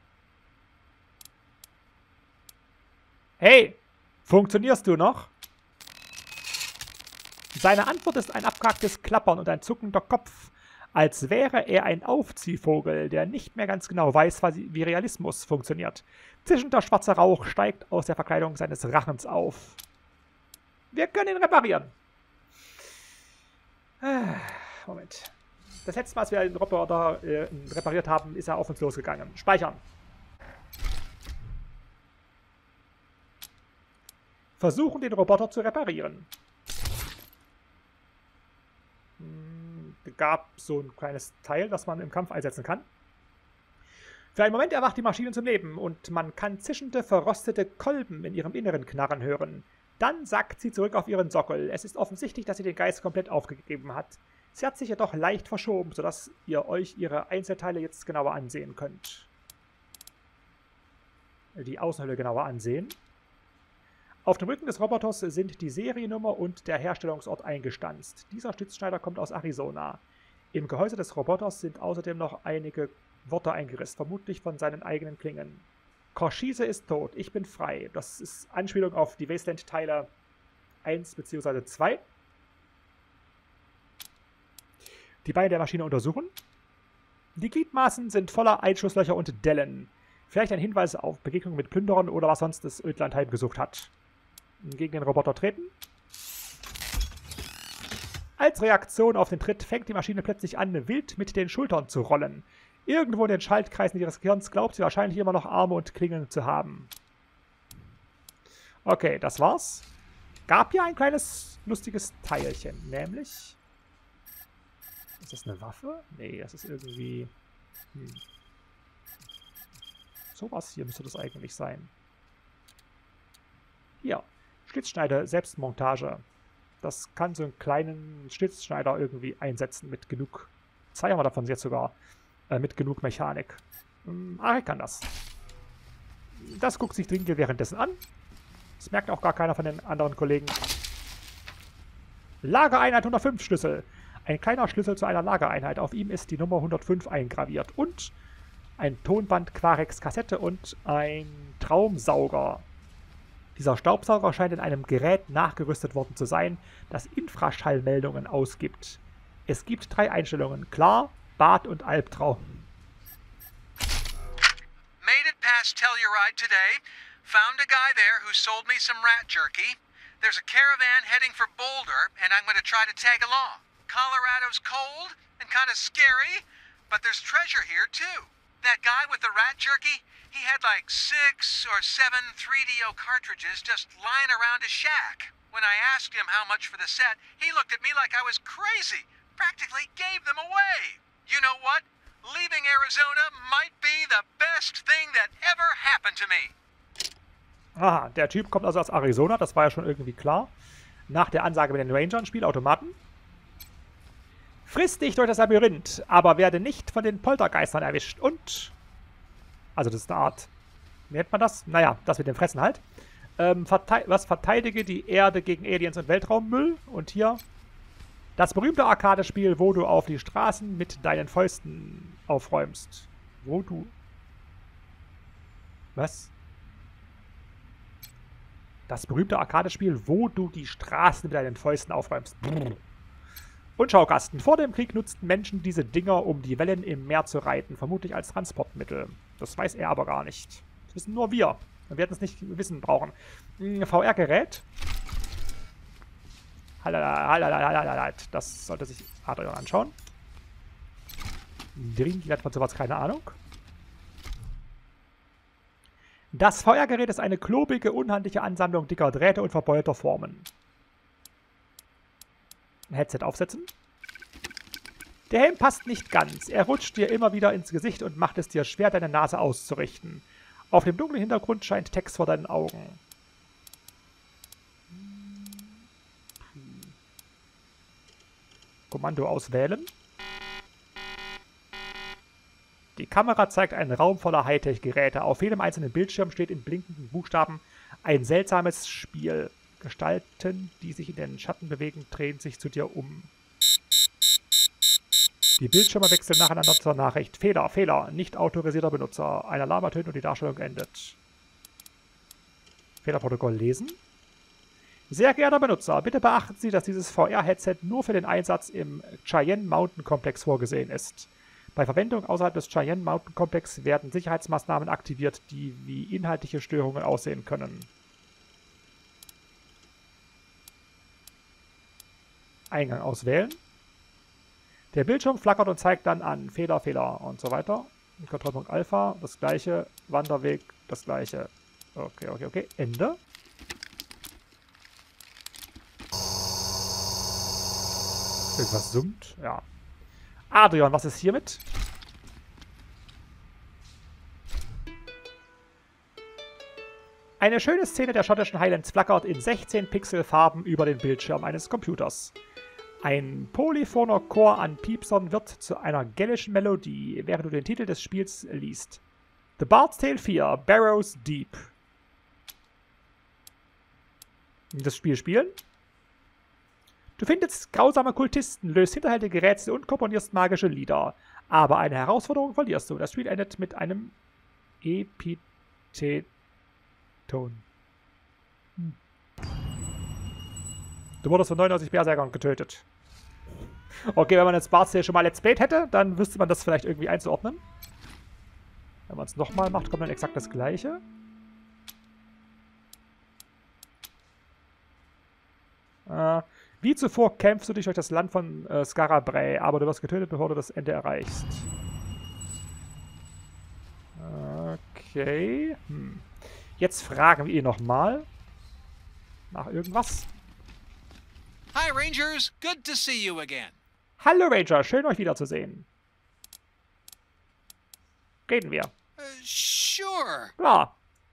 Speaker 1: Hey, funktionierst du noch? Seine Antwort ist ein abgehacktes Klappern und ein zuckender Kopf, als wäre er ein Aufziehvogel, der nicht mehr ganz genau weiß, wie Realismus funktioniert. Zischender schwarzer Rauch steigt aus der Verkleidung seines Rachens auf. Wir können ihn reparieren. Moment. Das letzte Mal, als wir den Roboter repariert haben, ist er auf uns losgegangen. Speichern. Versuchen, den Roboter zu reparieren. Es gab so ein kleines Teil, das man im Kampf einsetzen kann. Für einen Moment erwacht die Maschine zum Leben und man kann zischende, verrostete Kolben in ihrem Inneren knarren hören. Dann sackt sie zurück auf ihren Sockel. Es ist offensichtlich, dass sie den Geist komplett aufgegeben hat. Sie hat sich jedoch leicht verschoben, sodass ihr euch ihre Einzelteile jetzt genauer ansehen könnt. Die Außenhülle genauer ansehen. Auf dem Rücken des Roboters sind die Seriennummer und der Herstellungsort eingestanzt. Dieser Schlitzschneider kommt aus Arizona. Im Gehäuse des Roboters sind außerdem noch einige Worte eingeritzt, vermutlich von seinen eigenen Klingen. Cochise ist tot, ich bin frei. Das ist Anspielung auf die Wasteland-Teile 1 bzw. 2. Die Beine der Maschine untersuchen. Die Gliedmaßen sind voller Einschusslöcher und Dellen. Vielleicht ein Hinweis auf Begegnung mit Plünderern oder was sonst das Ödland heimgesucht hat. Gegen den Roboter treten. Als Reaktion auf den Tritt fängt die Maschine plötzlich an, wild mit den Schultern zu rollen. Irgendwo in den Schaltkreisen ihres Gehirns glaubt sie wahrscheinlich immer noch Arme und Klingen zu haben. Okay, das war's. Gab hier ein kleines, lustiges Teilchen, nämlich... Ist das eine Waffe? Nee, das ist irgendwie... Sowas hier müsste das eigentlich sein. Hier, Schlitzschneider Selbstmontage. Das kann so einen kleinen Schlitzschneider irgendwie einsetzen mit genug... 2 haben wir davon jetzt sogar. Mit genug Mechanik. Arik kann das. Das guckt sich Dringel währenddessen an. Das merkt auch gar keiner von den anderen Kollegen. Lagereinheit 105 Schlüssel. Ein kleiner Schlüssel zu einer Lagereinheit. Auf ihm ist die Nummer 105 eingraviert. Und ein Tonband Quarex Kassette und ein Traumsauger. Dieser Staubsauger scheint in einem Gerät nachgerüstet worden zu sein, das Infraschallmeldungen ausgibt. Es gibt 3 Einstellungen. Klar, Bad und Albtraum.
Speaker 10: Made it past Telluride today. Found a guy there who sold me some rat jerky. There's a caravan heading for Boulder, and I'm going to try to tag along. Colorado's cold and kind of scary, but there's treasure here too. That guy with the rat jerky, he had like 6 or 7 3DO cartridges just lying around his shack. When I asked him how much for the set, he looked at me like I was crazy. Practically gave them away. You know what? Leaving Arizona might be the best thing that ever happened to me.
Speaker 1: Aha, der Typ kommt also aus Arizona, das war ja schon irgendwie klar. Nach der Ansage mit den Rangern, Spielautomaten. Friss dich durch das Labyrinth, aber werde nicht von den Poltergeistern erwischt. Und, also das ist eine Art, wie nennt man das? Naja, das mit dem Fressen halt. Verteidige die Erde gegen Aliens und Weltraummüll. Und hier das berühmte Arcade-Spiel, wo du auf die Straßen mit deinen Fäusten aufräumst. Wo du... Was? Das berühmte Arcade-Spiel, wo du die Straßen mit deinen Fäusten aufräumst. Brrr. Und Schaukasten. Vor dem Krieg nutzten Menschen diese Dinger, um die Wellen im Meer zu reiten, vermutlich als Transportmittel. Das weiß er aber gar nicht. Das wissen nur wir. Wir werden es nicht wissen brauchen. VR-Gerät. Das sollte sich Adrian anschauen. Dringend hat von sowas keine Ahnung. Das VR-Gerät ist eine klobige, unhandliche Ansammlung dicker Drähte und verbeulter Formen. Ein Headset aufsetzen. Der Helm passt nicht ganz. Er rutscht dir immer wieder ins Gesicht und macht es dir schwer, deine Nase auszurichten. Auf dem dunklen Hintergrund scheint Text vor deinen Augen. Kommando auswählen. Die Kamera zeigt einen Raum voller Hightech-Geräte. Auf jedem einzelnen Bildschirm steht in blinkenden Buchstaben ein seltsames Spiel. Gestalten, die sich in den Schatten bewegen, drehen sich zu dir um. Die Bildschirme wechseln nacheinander zur Nachricht. Fehler, Fehler, nicht autorisierter Benutzer. Ein Alarm ertönt und die Darstellung endet. Fehlerprotokoll lesen. Sehr geehrter Benutzer, bitte beachten Sie, dass dieses VR-Headset nur für den Einsatz im Cheyenne Mountain Komplex vorgesehen ist. Bei Verwendung außerhalb des Cheyenne Mountain Komplex werden Sicherheitsmaßnahmen aktiviert, die wie inhaltliche Störungen aussehen können. Eingang auswählen. Der Bildschirm flackert und zeigt dann an Fehler, Fehler und so weiter. Kontrollpunkt Alpha, das gleiche. Wanderweg, das gleiche. Okay. Ende. Irgendwas summt, ja. Adrian, was ist hiermit? Eine schöne Szene der schottischen Highlands flackert in 16 Pixel Farben über den Bildschirm eines Computers. Ein polyphoner Chor an Piepsern wird zu einer gellischen Melodie, während du den Titel des Spiels liest. The Bard's Tale 4, Barrows Deep. Das Spiel spielen. Du findest grausame Kultisten, löst hinterhältige Rätsel und komponierst magische Lieder. Aber eine Herausforderung verlierst du. Das Spiel endet mit einem Epitheton. Du wurdest von 99 Berserkern getötet. Okay, wenn man jetzt Bard's Tale schon mal Let's Played hätte, dann wüsste man das vielleicht irgendwie einzuordnen. Wenn man es nochmal macht, kommt dann exakt das Gleiche. Wie zuvor kämpfst du dich durch das Land von Skara Brae, aber du wirst getötet, bevor du das Ende erreichst. Okay. Jetzt fragen wir ihn nochmal. Nach irgendwas.
Speaker 10: Hi, Rangers. Good to see you again.
Speaker 1: Hallo, Ranger. Schön, euch wiederzusehen. Reden wir.
Speaker 10: Sure.
Speaker 1: Klar.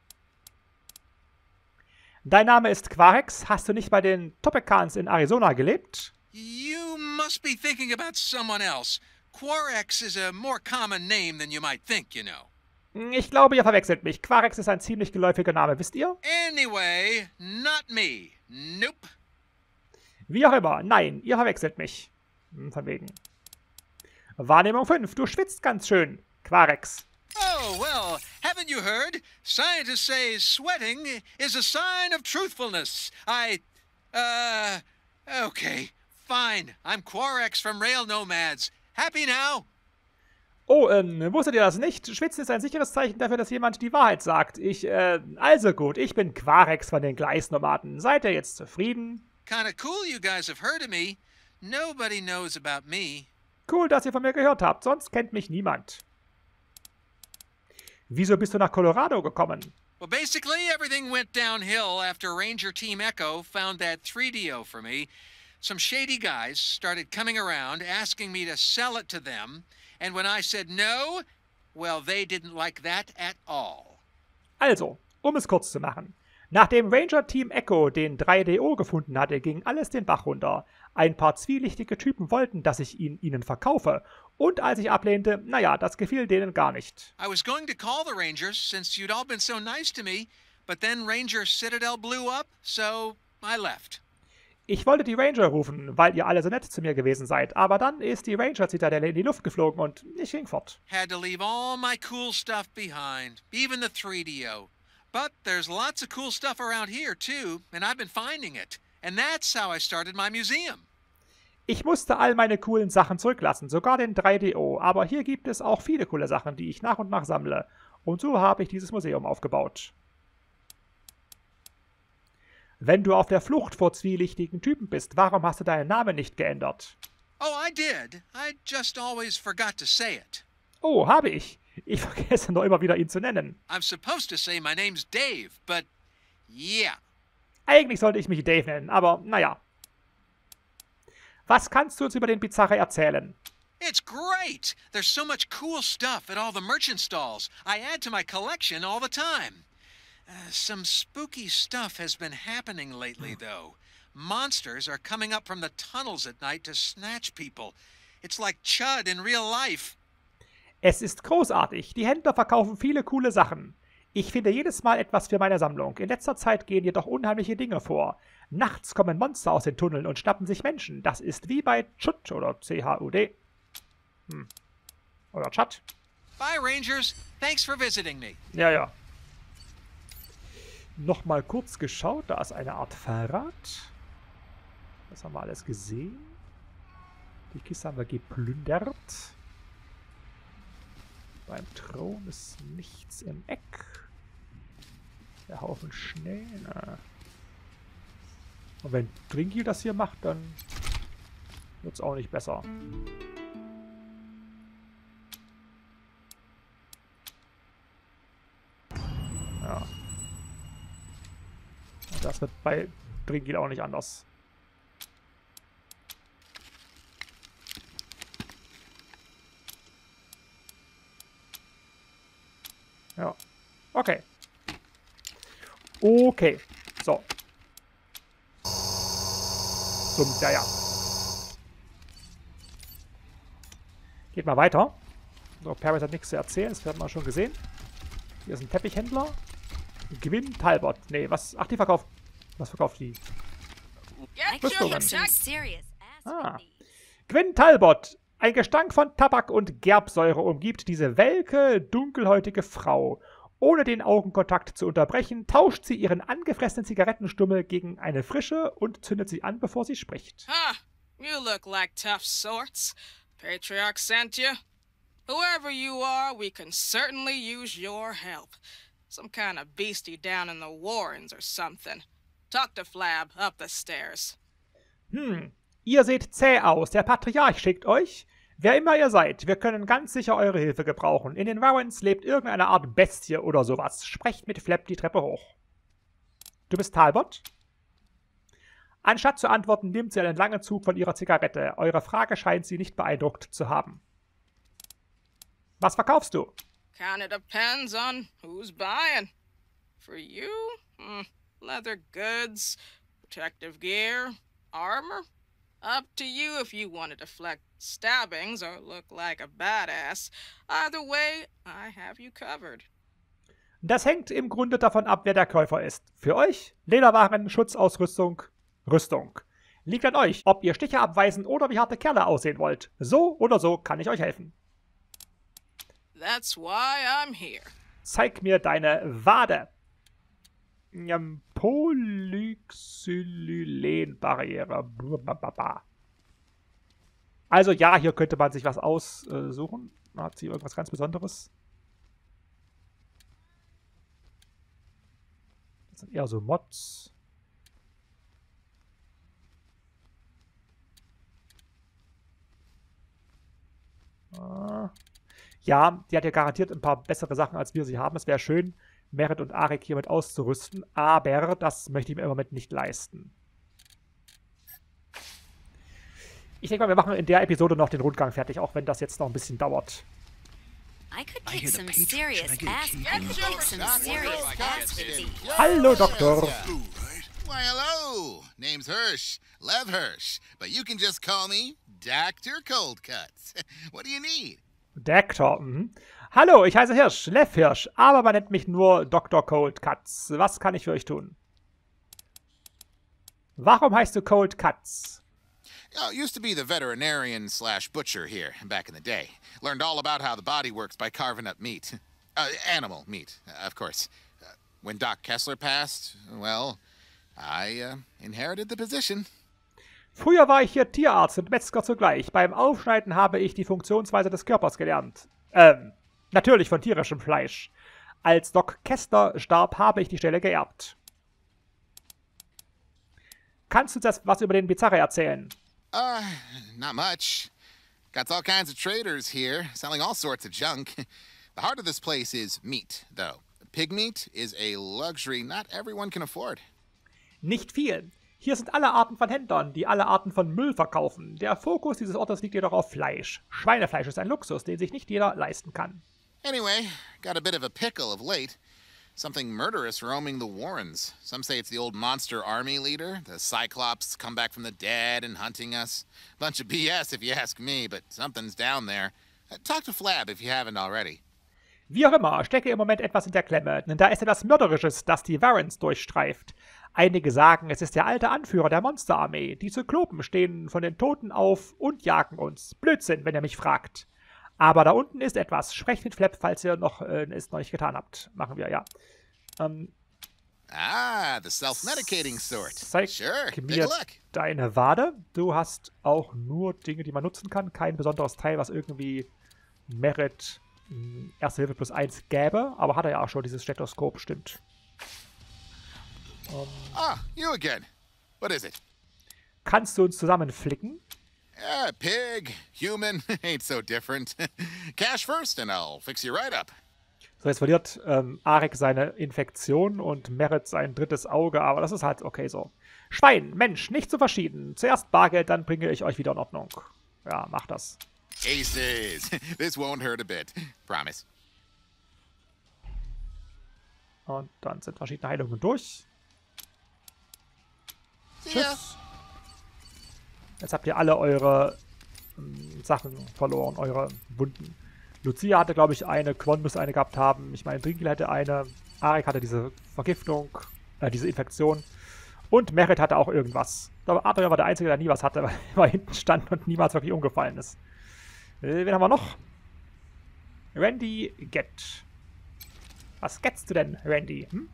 Speaker 1: Dein Name ist Quarex. Hast du nicht bei den Topekans in Arizona gelebt?
Speaker 10: You must be thinking about someone else. Quarex is a more common name than you might think, you know.
Speaker 1: Ich glaube, ihr verwechselt mich. Quarex ist ein ziemlich geläufiger Name, wisst ihr?
Speaker 10: Anyway, not me. Nope.
Speaker 1: Wie auch immer. Nein, ihr verwechselt mich. Von wegen. Wahrnehmung 5. Du schwitzt ganz schön. Quarex.
Speaker 10: Oh, well, haven't you heard? Scientists say sweating is a sign of truthfulness. Okay, fine. I'm Quarex from Rail Nomads. Happy now?
Speaker 1: Oh, wusstet ihr das nicht? Schwitzen ist ein sicheres Zeichen dafür, dass jemand die Wahrheit sagt. Also gut, ich bin Quarex von den Gleisnomaden. Seid ihr jetzt zufrieden?
Speaker 10: Kinda cool you guys have heard of me. Nobody knows about me.
Speaker 1: Cool, dass ihr von mir gehört habt, sonst kennt mich niemand. Wieso bist du nach Colorado gekommen?
Speaker 10: Well, basically everything went downhill after Ranger Team Echo found that 3DO for me. Some shady guys started coming around asking me to sell it to them, and when I said no, well, they didn't like that at all.
Speaker 1: Also, um es kurz zu machen. Nachdem Ranger Team Echo den 3DO gefunden hatte, ging alles den Bach runter. Ein paar zwielichtige Typen wollten, dass ich ihn ihnen verkaufe. Und als ich ablehnte, naja, das gefiel denen gar nicht.
Speaker 10: I was going to call the Rangers since you'd all been so nice to me, but then Ranger Citadel blew up, so I left.
Speaker 1: Ich wollte die Ranger rufen, weil ihr alle so nett zu mir gewesen seid, aber dann ist die Ranger Zitadelle in die Luft geflogen und ich ging fort.
Speaker 10: Had to leave all my cool stuff behind, even the 3DO. But there's lots of cool stuff around here too, and I've been finding it. And that's how I started my museum.
Speaker 1: Ich musste all meine coolen Sachen zurücklassen, sogar den 3DO, aber hier gibt es auch viele coole Sachen, die ich nach und nach sammle. Und so habe ich dieses Museum aufgebaut. Wenn du auf der Flucht vor zwielichtigen Typen bist, warum hast du deinen Namen nicht geändert?
Speaker 10: Oh, I did. I just always forgot to say it.
Speaker 1: Oh, habe ich. Ich vergesse nur immer wieder, ihn zu nennen.
Speaker 10: I'm supposed to say my name's Dave, but yeah.
Speaker 1: Eigentlich sollte ich mich Dave nennen, aber naja. Was kannst du uns über den Bizarre erzählen?
Speaker 10: It's great! There's so much cool stuff at all the merchant stalls. I add to my collection all the time. Some spooky stuff has been happening lately, though. Monsters are coming up from the tunnels at night to snatch people. It's like Chud in real life.
Speaker 1: Es ist großartig. Die Händler verkaufen viele coole Sachen. Ich finde jedes Mal etwas für meine Sammlung. In letzter Zeit gehen jedoch unheimliche Dinge vor. Nachts kommen Monster aus den Tunneln und schnappen sich Menschen. Das ist wie bei Chud oder CHUD. Oder Chud.
Speaker 10: Bye, Rangers. Thanks for visiting me.
Speaker 1: Ja, ja. Nochmal kurz geschaut. Da ist eine Art Fahrrad. Das haben wir alles gesehen. Die Kiste haben wir geplündert. Beim Thron ist nichts im Eck. Der Haufen Schnee. Na. Und wenn Dringil das hier macht, dann wird es auch nicht besser. Ja. Und das wird bei Dringil auch nicht anders. Ja. Okay. Okay. So. Ja. Geht mal weiter. So, Paris hat nichts zu erzählen. Das haben wir schon gesehen. Hier ist ein Teppichhändler. Gwyn Talbot. Nee, was? Ach, die verkauft. Was verkauft die? Quinn Talbot. Ein Gestank von Tabak und Gerbsäure umgibt diese welke, dunkelhäutige Frau. Ohne den Augenkontakt zu unterbrechen, tauscht sie ihren angefressenen Zigarettenstummel gegen eine frische und zündet sie an, bevor sie spricht.
Speaker 11: You look like tough sorts. Patriarch sent you. Whoever you are, we can certainly use your help. Some kind of beastie down in the Warrens or something. Talk to Flab up the stairs.
Speaker 1: Ihr seht zäh aus. Der Patriarch schickt euch. Wer immer ihr seid, wir können ganz sicher eure Hilfe gebrauchen. In den Warrens lebt irgendeine Art Bestie oder sowas. Sprecht mit Flap die Treppe hoch. Du bist Talbot? Anstatt zu antworten, nimmt sie einen langen Zug von ihrer Zigarette. Eure Frage scheint sie nicht beeindruckt zu haben. Was verkaufst du?
Speaker 11: Kinda depends on who's buying. For you, leather goods, protective gear, armor. Up to you if you want to deflect stabbings or look like a badass. Either way, I have you covered.
Speaker 1: Das hängt im Grunde davon ab, wer der Käufer ist. Für euch Lederwaren, Schutzausrüstung, Rüstung. Liegt an euch, ob ihr Stiche abweisen oder wie harte Kerle aussehen wollt. So oder so kann ich euch helfen.
Speaker 11: That's why I'm here.
Speaker 1: Zeig mir deine Wade. Polyxylenbarriere. Also ja, hier könnte man sich was aussuchen. Hat sie irgendwas ganz Besonderes? Das sind eher so Mods. Ja, die hat ja garantiert ein paar bessere Sachen, als wir sie haben. Es wäre schön, Merritt und Arik hiermit auszurüsten, aber das möchte ich mir im Moment nicht leisten. Ich denke mal, wir machen in der Episode noch den Rundgang fertig, auch wenn das jetzt noch ein bisschen dauert. Hallo, Doktor.
Speaker 12: Why, hello. Name's Hirsch. Lev Hirsch. But you can just call me Dr. Cold Cuts. What do you need?
Speaker 1: Doktor, Hallo, ich heiße Hirsch, Lev Hirsch, aber man nennt mich nur Dr. Cold Cuts. Was kann ich für euch tun? Warum heißt du Cold Cuts?
Speaker 12: Oh, used to be the veterinarian / butcher here back in the day. Learned all about how the body works by carving up meat. Animal meat, of course. When Doc Kessler passed, well, I inherited the position.
Speaker 1: Früher war ich hier Tierarzt und Metzger zugleich. Beim Aufschneiden habe ich die Funktionsweise des Körpers gelernt. Natürlich von tierischem Fleisch. Als Doc Kessler starb, habe ich die Stelle geerbt. Kannst du uns was über den Bizarre erzählen?
Speaker 12: Not much. Got all kinds of traders here, selling all sorts of junk. The heart of this place is meat, though. Pig meat is a luxury not everyone can afford.
Speaker 1: Nicht viel. Hier sind alle Arten von Händlern, die alle Arten von Müll verkaufen. Der Fokus dieses Ortes liegt jedoch auf Fleisch. Schweinefleisch ist ein Luxus, den sich nicht jeder leisten kann.
Speaker 12: Anyway, got a bit of a pickle of late. Something murderous roaming the Warrens. Some say it's the old monster army leader, the Cyclops come back from the dead and hunting us. Bunch of BS if you ask me, but something's down there. Talk to Flab if you haven't already.
Speaker 1: Wie auch immer, stecke im Moment etwas in der Klemme. Da ist etwas Mörderisches, das die Warrens durchstreift. Einige sagen, es ist der alte Anführer der Monsterarmee. Die Zyklopen stehen von den Toten auf und jagen uns. Blödsinn, wenn ihr mich fragt. Aber da unten ist etwas. Sprecht mit Flap, falls ihr es noch nicht getan habt. Machen wir, ja.
Speaker 12: The self-medicating sort.
Speaker 1: Zeig mir deine Wade. Du hast auch nur Dinge, die man nutzen kann. Kein besonderes Teil, was irgendwie Merit Erste Hilfe +1 gäbe. Aber hat er ja auch schon, dieses Stethoskop, stimmt.
Speaker 12: You again. What is it?
Speaker 1: Kannst du uns zusammen flicken?
Speaker 12: Pig, human, ain't so different. Cash first and I'll fix you right up.
Speaker 1: So, jetzt verliert Arik seine Infektion und Merritt sein drittes Auge, aber das ist halt okay so. Schwein, Mensch, nicht zu verschieden. Zuerst Bargeld, dann bringe ich euch wieder in Ordnung. Ja, mach das.
Speaker 12: Aces. This won't hurt a bit. Promise.
Speaker 1: Und dann sind verschiedene Heilungen durch. Tschüss. Jetzt habt ihr alle eure Sachen verloren, eure Wunden. Lucia hatte, glaube ich, eine, Quan müsste eine gehabt haben. Ich meine, Drinkel hätte eine. Arik hatte diese Vergiftung, diese Infektion. Und Merritt hatte auch irgendwas. Aber Adrian war der Einzige, der nie was hatte, weil er immer hinten stand und niemals wirklich umgefallen ist. Wen haben wir noch? Randy Gett. Was gettst du denn, Randy? Hm?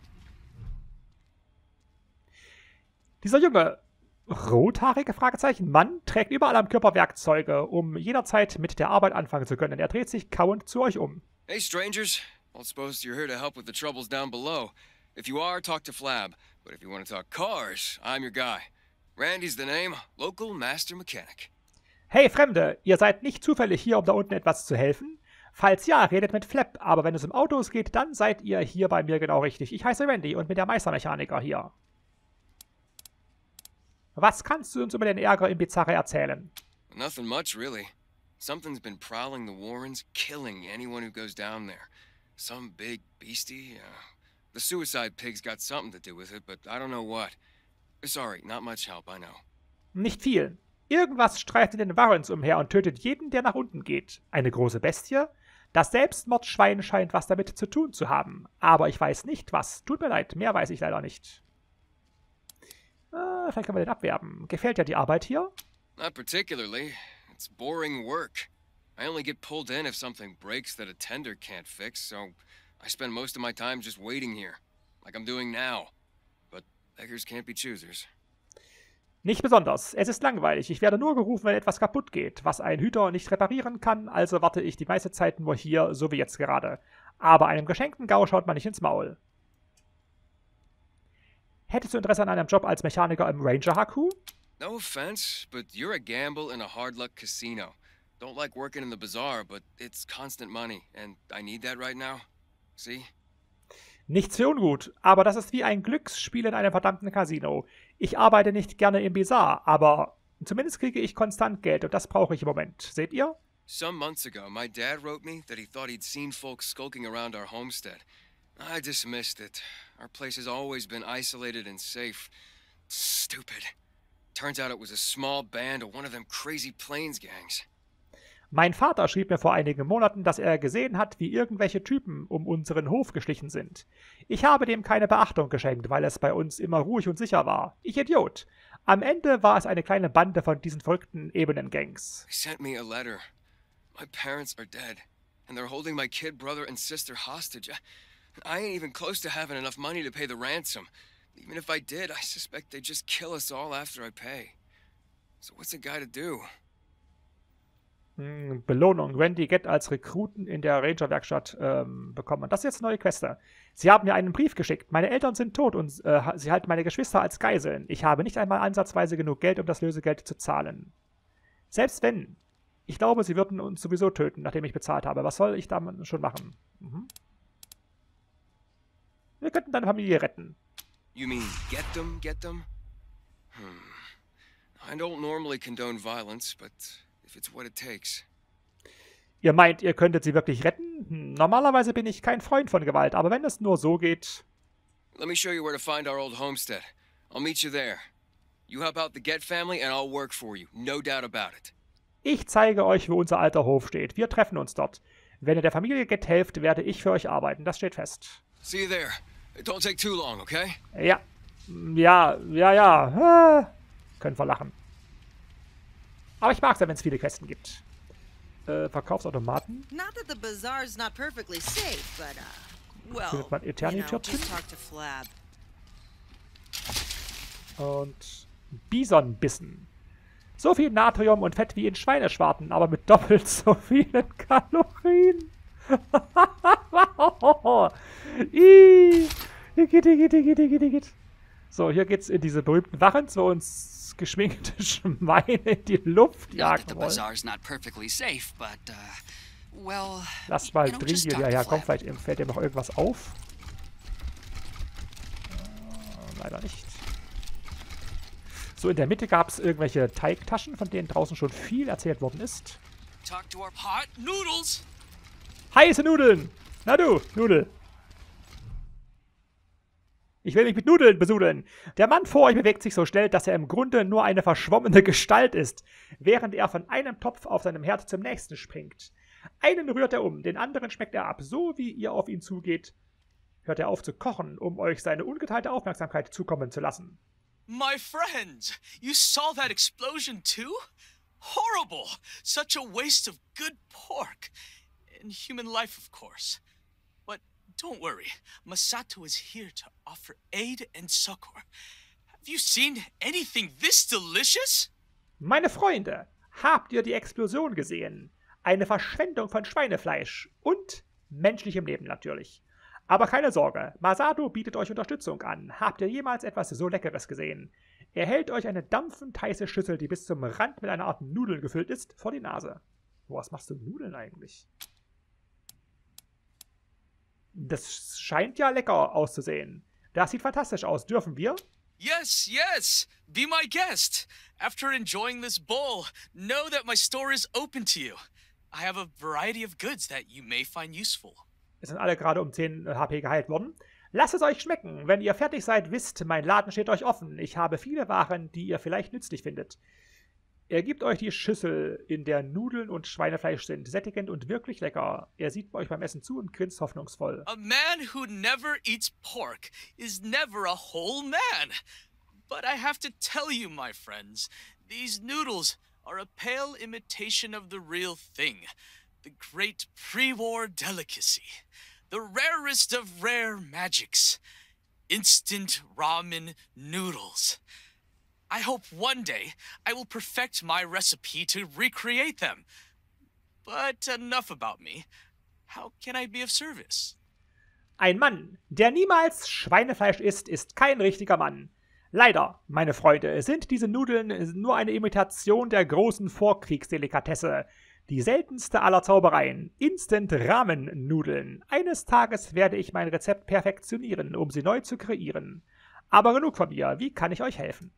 Speaker 1: Dieser junge, rothaarige Mann trägt überall am Körper Werkzeuge, um jederzeit mit der Arbeit anfangen zu können. Er dreht sich kauend zu euch um.
Speaker 13: Hey, strangers. I don't suppose you're here to help with the troubles down below. If you are, talk to Flab. But if you want to talk cars, I'm your guy. Randy's the name, local master mechanic.
Speaker 1: Hey, Fremde, ihr seid nicht zufällig hier, um da unten etwas zu helfen? Falls ja, redet mit Flap, aber wenn es um Autos geht, dann seid ihr hier bei mir genau richtig. Ich heiße Randy und bin der Meistermechaniker hier. Was kannst du uns über den Ärger in Bizarre erzählen?
Speaker 13: Nothing much, really. Something's been prowling the Warrens, killing anyone who goes down there. Some big beastie. The suicide pig's got something to do with it, but I don't know what. Sorry, not much help, I know.
Speaker 1: Nicht viel. Irgendwas streift in den Warrens umher und tötet jeden, der nach unten geht. Eine große Bestie? Das Selbstmordschwein scheint was damit zu tun zu haben. Aber ich weiß nicht, was. Tut mir leid, mehr weiß ich leider nicht. Vielleicht können wir den abwerben. Gefällt dir die Arbeit hier?
Speaker 13: Not particularly. It's boring work. I only get pulled in if something breaks that a tender can't fix, so I spend most of my time just waiting here, like I'm doing now. But beggars can't be choosers.
Speaker 1: Nicht besonders. Es ist langweilig. Ich werde nur gerufen, wenn etwas kaputt geht, was ein Hüter nicht reparieren kann, also warte ich die meiste Zeit nur hier, so wie jetzt gerade. Aber einem geschenkten Gau schaut man nicht ins Maul. Hättest du Interesse an einem Job als Mechaniker im Ranger HQ?
Speaker 13: No offense, but you're a gamble in a hard-luck casino. Don't like working in the bazaar, but it's constant money, and I need that right now. See?
Speaker 1: Nichts für ungut, aber das ist wie ein Glücksspiel in einem verdammten Casino. Ich arbeite nicht gerne im Bizarre, aber zumindest kriege ich konstant Geld und das brauche ich im Moment. Seht ihr?
Speaker 13: Some months ago, my dad wrote me that he thought he'd seen folks skulking around our homestead. I dismissed it. Our place has always been isolated and safe. Stupid. Turns out it was a small band of one of them crazy Plains gangs.
Speaker 1: Mein Vater schrieb mir vor einigen Monaten, dass er gesehen hat, wie irgendwelche Typen um unseren Hof geschlichen sind. Ich habe dem keine Beachtung geschenkt, weil es bei uns immer ruhig und sicher war. Ich Idiot. Am Ende war es eine kleine Bande von diesen verrückten Ebenengangs.
Speaker 13: They sent me a letter. My parents are dead, and they're holding my kid brother and sister hostage. I ain't even close to having enough money to pay the ransom. Even if I did, I suspect they'd just kill us all after I pay. So what's a guy to do?
Speaker 1: Belohnung. Randy Gett als Rekruten in der Ranger-Werkstatt bekommen. Das ist jetzt neue Queste. Sie haben mir einen Brief geschickt. Meine Eltern sind tot und sie halten meine Geschwister als Geiseln. Ich habe nicht einmal ansatzweise genug Geld, um das Lösegeld zu zahlen. Selbst wenn. Ich glaube, sie würden uns sowieso töten, nachdem ich bezahlt habe. Was soll ich da schon machen? Wir könnten deine Familie retten.
Speaker 13: You mean get them? I don't normally condone violence, but if it's what it takes.
Speaker 1: Ihr meint, ihr könntet sie wirklich retten? Normalerweise bin ich kein Freund von Gewalt, aber wenn es nur so geht...
Speaker 13: Let me show you where to find our old homestead. I'll meet you there. You help out the Gett family and I'll work for you. No doubt about it.
Speaker 1: Ich zeige euch, wo unser alter Hof steht. Wir treffen uns dort. Wenn ihr der Familie Gett helft, werde ich für euch arbeiten. Das steht fest.
Speaker 13: See you there. Don't take too long, okay?
Speaker 1: Ja. Können wir lachen. Aber ich mag es ja, wenn es viele Questen gibt. Verkaufsautomaten.
Speaker 14: Not that the bazaar is not perfectly safe, but well,
Speaker 1: Findet man Eterni-Töpfchen.
Speaker 14: just talk to Flab.
Speaker 1: Und Bisonbissen. So viel Natrium und Fett wie in Schweineschwarten, aber mit doppelt so vielen Kalorien. So, hier geht's in diese berühmten Wachen, wo uns geschminkte Schweine in die Luft jagen wollen. Lass mal drin hierher kommen, vielleicht fällt dir noch irgendwas auf. Leider nicht. So, in der Mitte gab es irgendwelche Teigtaschen, von denen draußen schon viel erzählt worden ist. Heiße Nudeln! Na du, Nudel. Ich will mich mit Nudeln besudeln. Der Mann vor euch bewegt sich so schnell, dass er im Grunde nur eine verschwommene Gestalt ist, während er von einem Topf auf seinem Herd zum nächsten springt. Einen rührt er um, den anderen schmeckt er ab. So wie ihr auf ihn zugeht, hört er auf zu kochen, um euch seine ungeteilte Aufmerksamkeit zukommen zu lassen.
Speaker 15: My friends, you saw that explosion too? Horrible! Such a waste of good pork. And human life, of course. But don't worry, Masato is here to offer aid and succor. Have you seen anything this delicious?
Speaker 1: Meine Freunde, habt ihr die Explosion gesehen? Eine Verschwendung von Schweinefleisch und menschlichem Leben natürlich. Aber keine Sorge, Masato bietet euch Unterstützung an. Habt ihr jemals etwas so Leckeres gesehen? Er hält euch eine dampfend heiße Schüssel, die bis zum Rand mit einer Art Nudeln gefüllt ist, vor die Nase. Was machst du Nudeln eigentlich? Das scheint ja lecker auszusehen. Das sieht fantastisch aus. Dürfen wir?
Speaker 15: Yes, yes! Be my guest! After enjoying this bowl, know that my store is open to you. I have a variety of goods that you may find useful.
Speaker 1: Es sind alle gerade um 10 HP geheilt worden. Lasst es euch schmecken. Wenn ihr fertig seid, wisst, mein Laden steht euch offen. Ich habe viele Waren, die ihr vielleicht nützlich findet. Er gibt euch die Schüssel, in der Nudeln und Schweinefleisch sind. Sättigend und wirklich lecker. Er sieht bei euch beim Essen zu und grinst hoffnungsvoll.
Speaker 15: A man who never eats pork is never a whole man. But I have to tell you, my friends, these noodles are a pale imitation of the real thing. The great pre-war delicacy. The rarest of rare magics. Instant ramen noodles. I hope one day I will perfect my recipe to recreate them. But enough about me. How can I be of service?
Speaker 1: Ein Mann, der niemals Schweinefleisch isst, ist kein richtiger Mann. Leider, meine Freunde, sind diese Nudeln nur eine Imitation der großen Vorkriegsdelikatesse. Die seltenste aller Zaubereien, Instant-Ramen-Nudeln. Eines Tages werde ich mein Rezept perfektionieren, um sie neu zu kreieren. Aber genug von mir, wie kann ich euch helfen?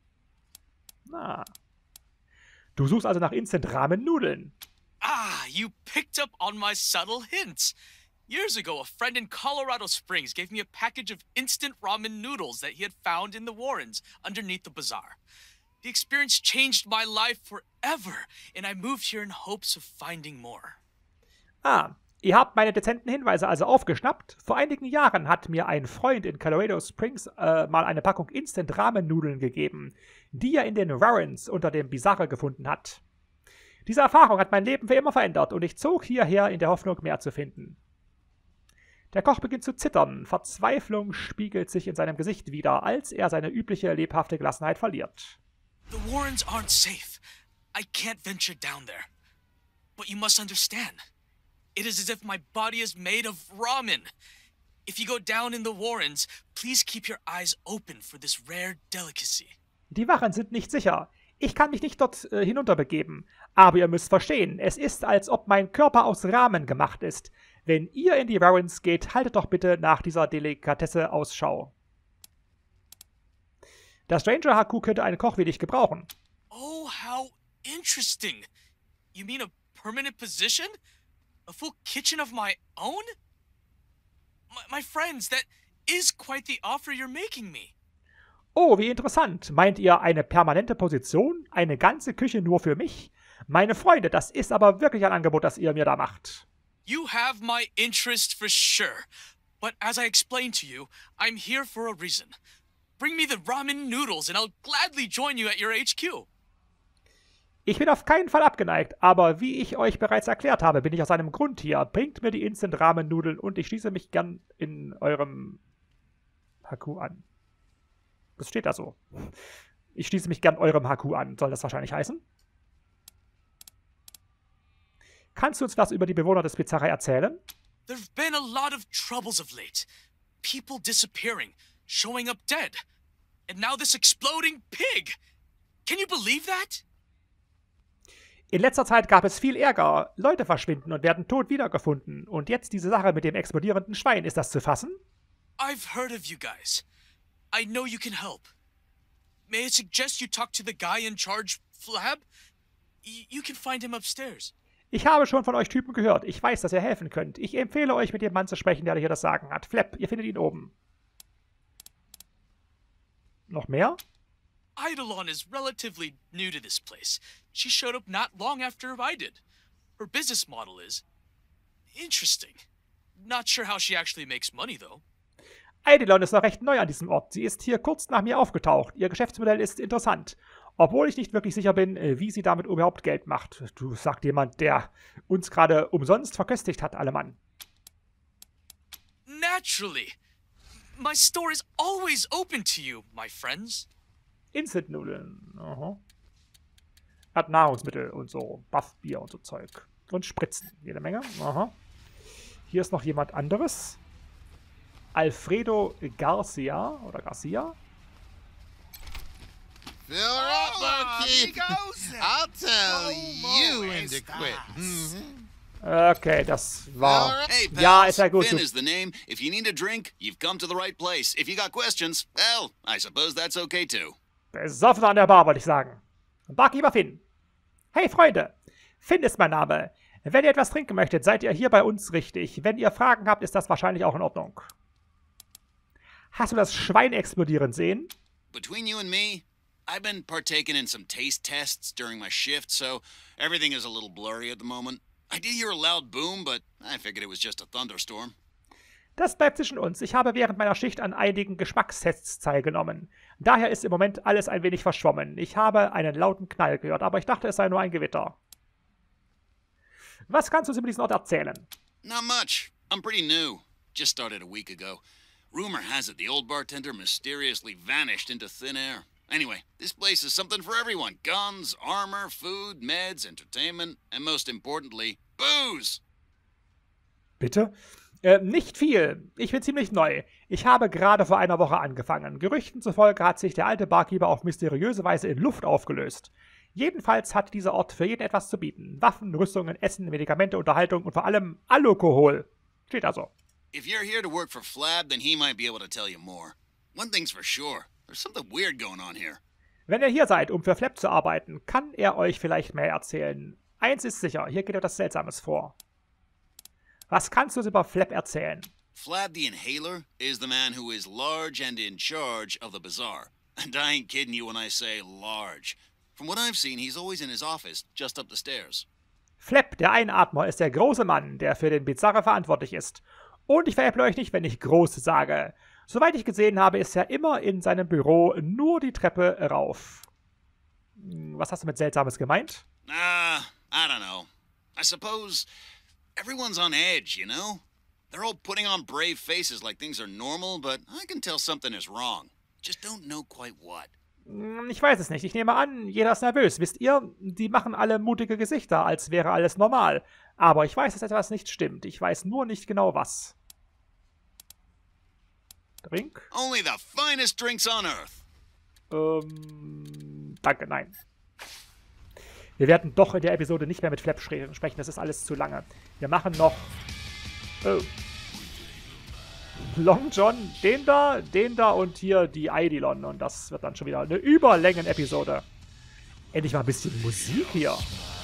Speaker 1: Na. Du suchst also nach Instant-Ramen-Nudeln.
Speaker 15: Ah, you picked up on my subtle hints. Years ago, a friend in Colorado Springs gave me a package of instant ramen noodles that he had found in the Warrens underneath the bazaar. The experience changed my life forever, and I moved here in hopes of finding more.
Speaker 1: Ah, ihr habt meine dezenten Hinweise also aufgeschnappt. Vor einigen Jahren hat mir ein Freund in Colorado Springs mal eine Packung Instant-Ramen-Nudeln gegeben, die er in den Warrens unter dem Bizarre gefunden hat. Diese Erfahrung hat mein Leben für immer verändert und ich zog hierher in der Hoffnung, mehr zu finden. Der Koch beginnt zu zittern. Verzweiflung spiegelt sich in seinem Gesicht wider, als er seine übliche lebhafte Gelassenheit verliert.
Speaker 15: The Warrens aren't safe. I can't venture down there. But you must understand. It is as if my body is made of ramen. If you go down in the Warrens, please keep your eyes open for this rare delicacy.
Speaker 1: Die Wachen sind nicht sicher. Ich kann mich nicht dort hinunterbegeben. Aber ihr müsst verstehen, es ist, als ob mein Körper aus Ramen gemacht ist. Wenn ihr in die Warrens geht, haltet doch bitte nach dieser Delikatesse Ausschau. Der Stranger Haku könnte einen Koch wie dich gebrauchen.
Speaker 15: Oh, how interesting. You mean a permanent position? A full kitchen of my own? My friends, that is quite the offer you're making me.
Speaker 1: Oh, wie interessant. Meint ihr eine permanente Position? Eine ganze Küche nur für mich? Meine Freunde, das ist aber wirklich ein Angebot, das ihr mir da macht.
Speaker 15: You have my interest for sure. But as I explained to you, I'm here for a reason. Bring me the ramen noodles and I'll gladly join you at your HQ.
Speaker 1: Ich bin auf keinen Fall abgeneigt, aber wie ich euch bereits erklärt habe, bin ich aus einem Grund hier. Bringt mir die Instant-Ramen-Nudeln und ich schließe mich gern in eurem Haku an. Das steht da so. Ich schließe mich gern eurem Haku an, soll das wahrscheinlich heißen? Kannst du uns was über die Bewohner des Bizarre erzählen?
Speaker 15: There've been a lot of troubles of late. People disappearing, showing up dead. And now this exploding pig. Can you believe that?
Speaker 1: In letzter Zeit gab es viel Ärger. Leute verschwinden und werden tot wiedergefunden. Und jetzt diese Sache mit dem explodierenden Schwein. Ist das zu fassen?
Speaker 15: I've heard of you guys. I know you can help. May I suggest you talk to the guy in charge, Flab? You can find him upstairs.
Speaker 1: Ich habe schon von euch Typen gehört. Ich weiß, dass ihr helfen könnt. Ich empfehle euch, mit dem Mann zu sprechen, der hier das Sagen hat. Flap, ihr findet ihn oben. Noch mehr?
Speaker 15: Eidolon is relatively new to this place. She showed up not long after I did. Her business model is interesting. Not sure how she actually makes money, though.
Speaker 1: Eidolon ist noch recht neu an diesem Ort. Sie ist hier kurz nach mir aufgetaucht. Ihr Geschäftsmodell ist interessant. Obwohl ich nicht wirklich sicher bin, wie sie damit überhaupt Geld macht. Du, sagt jemand, der uns gerade umsonst verköstigt hat, Allemann.
Speaker 15: Naturally. My store is always open to you, my friends.
Speaker 1: Instant-Nudeln. Aha. Hat Nahrungsmittel und so. Buffbier und so Zeug. Und Spritzen. Jede Menge. Aha. Hier ist noch jemand anderes. Alfredo Garcia. Oder Garcia.
Speaker 12: Fill her up, Barkeep. I'll tell you when to quit.
Speaker 1: Okay, das war...
Speaker 4: Hey, pals,
Speaker 1: ja, ist ja gut.
Speaker 4: Finn is the name. If you need a drink, you've come to the right place. If you got questions, well, I suppose that's okay too.
Speaker 1: Besoffen an der Bar, wollte ich sagen. Barkeeper Finn. Hey, Freunde. Finn ist mein Name. Wenn ihr etwas trinken möchtet, seid ihr hier bei uns richtig. Wenn ihr Fragen habt, ist das wahrscheinlich auch in Ordnung. Hast du das Schwein explodieren sehen?
Speaker 4: Between you and me, I've been partaking in some taste tests during my shift, so everything is a little blurry at the moment. I did hear a loud boom, but I figured it was just a thunderstorm.
Speaker 1: Das bleibt zwischen uns. Ich habe während meiner Schicht an einigen Geschmackstests teilgenommen. Daher ist im Moment alles ein wenig verschwommen. Ich habe einen lauten Knall gehört, aber ich dachte, es sei nur ein Gewitter. Was kannst du uns über diesen Ort erzählen?
Speaker 4: Not much. I'm pretty new. Just started a week ago. Rumor has it the old bartender mysteriously vanished into thin air. Anyway, this place is something for everyone. Guns, armor, food, meds, entertainment, and most importantly, booze.
Speaker 1: Bitte? Nicht viel. Ich bin ziemlich neu. Ich habe gerade vor einer Woche angefangen. Gerüchten zufolge hat sich der alte Barkeeper auf mysteriöse Weise in Luft aufgelöst. Jedenfalls hat dieser Ort für jeden etwas zu bieten. Waffen, Rüstungen, Essen, Medikamente, Unterhaltung und vor allem Alkohol. Steht also.
Speaker 4: If you're here to work for Flab, then he might be able to tell you more. One thing's for sure. There's something weird going on here.
Speaker 1: Wenn ihr hier seid, um für Flab zu arbeiten, kann er euch vielleicht mehr erzählen. Eins ist sicher, hier geht etwas Seltsames vor. Was kannst du uns über Flab erzählen?
Speaker 4: Flab the Inhaler is the man who is large and in charge of the bazaar. And I ain't kidding you when I say large. From what I've seen, he's always in his office, just up the stairs.
Speaker 1: Flab, der Einatmer, ist der große Mann, der für den Bizarre verantwortlich ist. Und ich veräpple euch nicht, wenn ich groß sage. Soweit ich gesehen habe, ist er immer in seinem Büro nur die Treppe rauf. Was hast du mit Seltsames gemeint?
Speaker 4: I don't know. I suppose everyone's on edge, you know? They're all putting on brave faces like things are normal, but I can tell something is wrong. Just don't know quite what.
Speaker 1: Ich weiß es nicht. Ich nehme an, jeder ist nervös. Wisst ihr, die machen alle mutige Gesichter, als wäre alles normal. Aber ich weiß, dass etwas nicht stimmt. Ich weiß nur nicht genau was. Drink?
Speaker 4: Only the finest drinks on earth.
Speaker 1: Danke, nein. Wir werden doch in der Episode nicht mehr mit Flab sprechen. Das ist alles zu lange. Wir machen noch... Oh. Long John, den da und hier die Eidolon. Und das wird dann schon wieder eine Überlängen-Episode. Endlich mal ein bisschen Musik hier.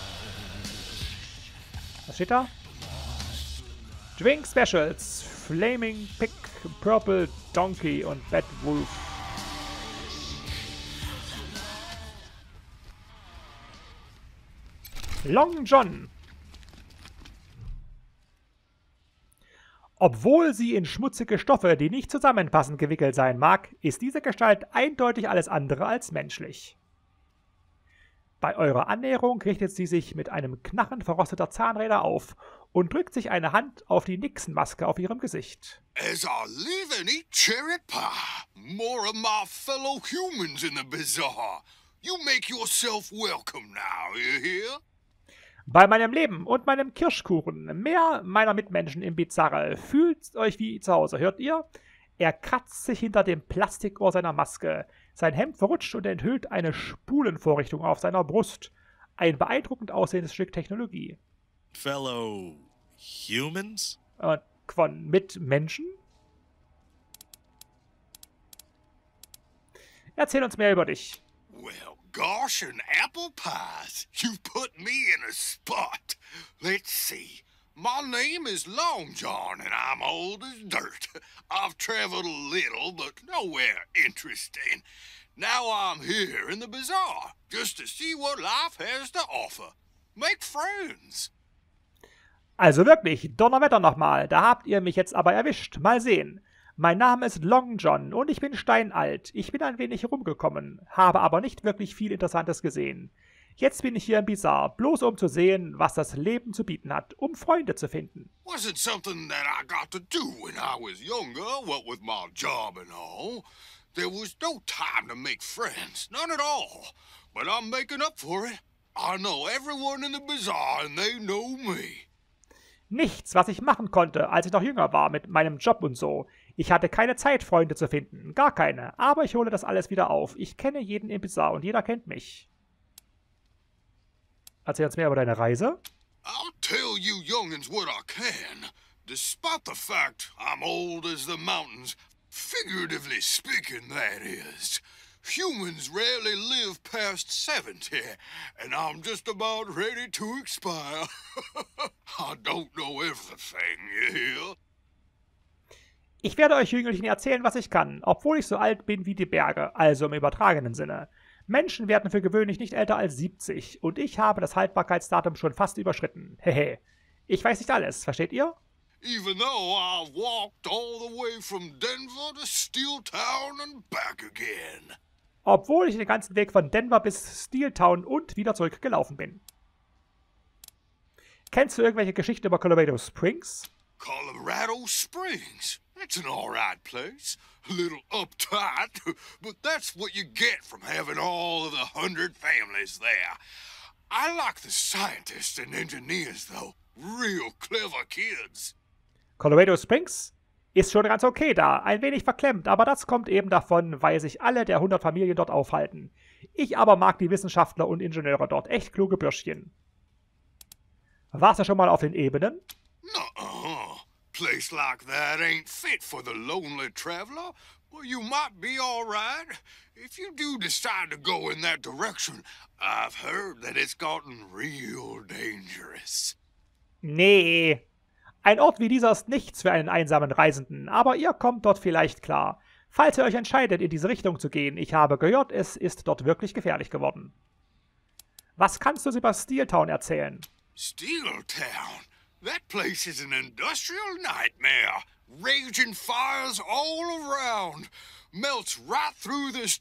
Speaker 1: Was steht da? Drink Specials. Flaming Pig, Purple Donkey und Bad Wolf. Long John. Obwohl sie in schmutzige Stoffe, die nicht zusammenpassend gewickelt sein mag, ist diese Gestalt eindeutig alles andere als menschlich. Bei eurer Annäherung richtet sie sich mit einem Knarren verrosteter Zahnräder auf und drückt sich eine Hand auf die Nixon-Maske auf ihrem Gesicht.
Speaker 6: As I live and eat cherry pie, more of my fellow humans in the bazaar. You make yourself welcome now, you hear?
Speaker 1: Bei meinem Leben und meinem Kirschkuchen, mehr meiner Mitmenschen im Bizarre, fühlt euch wie zu Hause, hört ihr? Er kratzt sich hinter dem Plastikohr seiner Maske. Sein Hemd verrutscht und enthüllt eine Spulenvorrichtung auf seiner Brust. Ein beeindruckend aussehendes Stück Technologie.
Speaker 16: Fellow humans?
Speaker 1: Von Mitmenschen? Erzähl uns mehr über dich.
Speaker 6: Well, gosh and apple pies. You've put me in a spot. Let's see. My name is Long John, and I'm old as dirt. I've traveled a little, but nowhere interesting. Now I'm here in the bazaar, just to see what life has to offer. Make friends.
Speaker 1: Also wirklich, Donnerwetter nochmal. Da habt ihr mich jetzt aber erwischt. Mal sehen. Mein Name ist Long John und ich bin steinalt. Ich bin ein wenig herumgekommen, habe aber nicht wirklich viel Interessantes gesehen. Jetzt bin ich hier im Bizarre, bloß um zu sehen, was das Leben zu bieten hat, um Freunde zu finden.
Speaker 6: Wasn't something that I got to do when I was younger, what with my job and all. There was no time to make friends, none at all. But I'm making up for it. I know everyone in the bazaar and they know me.
Speaker 1: Nichts, was ich machen konnte, als ich noch jünger war mit meinem Job und so. Ich hatte keine Zeit, Freunde zu finden, gar keine. Aber ich hole das alles wieder auf. Ich kenne jeden im Bizarre und jeder kennt mich. Erzähl uns mehr über deine Reise.
Speaker 6: I'll tell you youngins what I can. Despite the fact I'm old as the mountains, figuratively speaking, that is. Humans rarely live past 70, and I'm just about ready to expire. I don't know everything, you hear?
Speaker 1: Ich werde euch Jünglingen erzählen, was ich kann, obwohl ich so alt bin wie die Berge, also im übertragenen Sinne. Menschen werden für gewöhnlich nicht älter als 70 und ich habe das Haltbarkeitsdatum schon fast überschritten. Hehe. Ich weiß nicht alles, versteht ihr?
Speaker 6: Even though I've walked all the way from Denver to Steeltown and back again.
Speaker 1: Obwohl ich den ganzen Weg von Denver bis Steeltown und wieder zurück gelaufen bin. Kennst du irgendwelche Geschichten über Colorado Springs?
Speaker 6: Colorado Springs? That's an alright place. A little uptight, but that's what you get from having all of the 100 families there. I like the scientists and engineers, though. Real clever kids.
Speaker 1: Colorado Springs ist schon ganz okay da, ein wenig verklemmt, aber das kommt eben davon, weil sich alle der 100 Familien dort aufhalten. Ich aber mag die Wissenschaftler und Ingenieure dort, echt kluge Bürschchen. Warst du schon mal auf den Ebenen?
Speaker 6: Nuh-uh. Place like that ain't fit for the lonely traveler. Well, you might be all right. If you do decide to go in that direction, I've heard that it's gotten real dangerous.
Speaker 1: Nee. Ein Ort wie dieser ist nichts für einen einsamen Reisenden, aber ihr kommt dort vielleicht klar. Falls ihr euch entscheidet, in diese Richtung zu gehen, ich habe gehört, es ist dort wirklich gefährlich geworden. Was kannst du uns über Steeltown erzählen?
Speaker 6: Steeltown? That place is an industrial nightmare. Raging fires all around. Melts right through the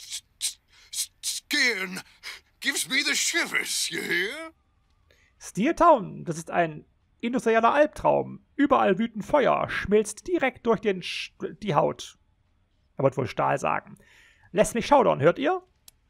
Speaker 6: skin. Gives me the shivers, you hear?
Speaker 1: Steeltown, das ist ein industrieller Albtraum. Überall wüten Feuer, schmilzt direkt durch die Haut. Er wollte wohl Stahl sagen. Lässt mich schaudern, hört ihr?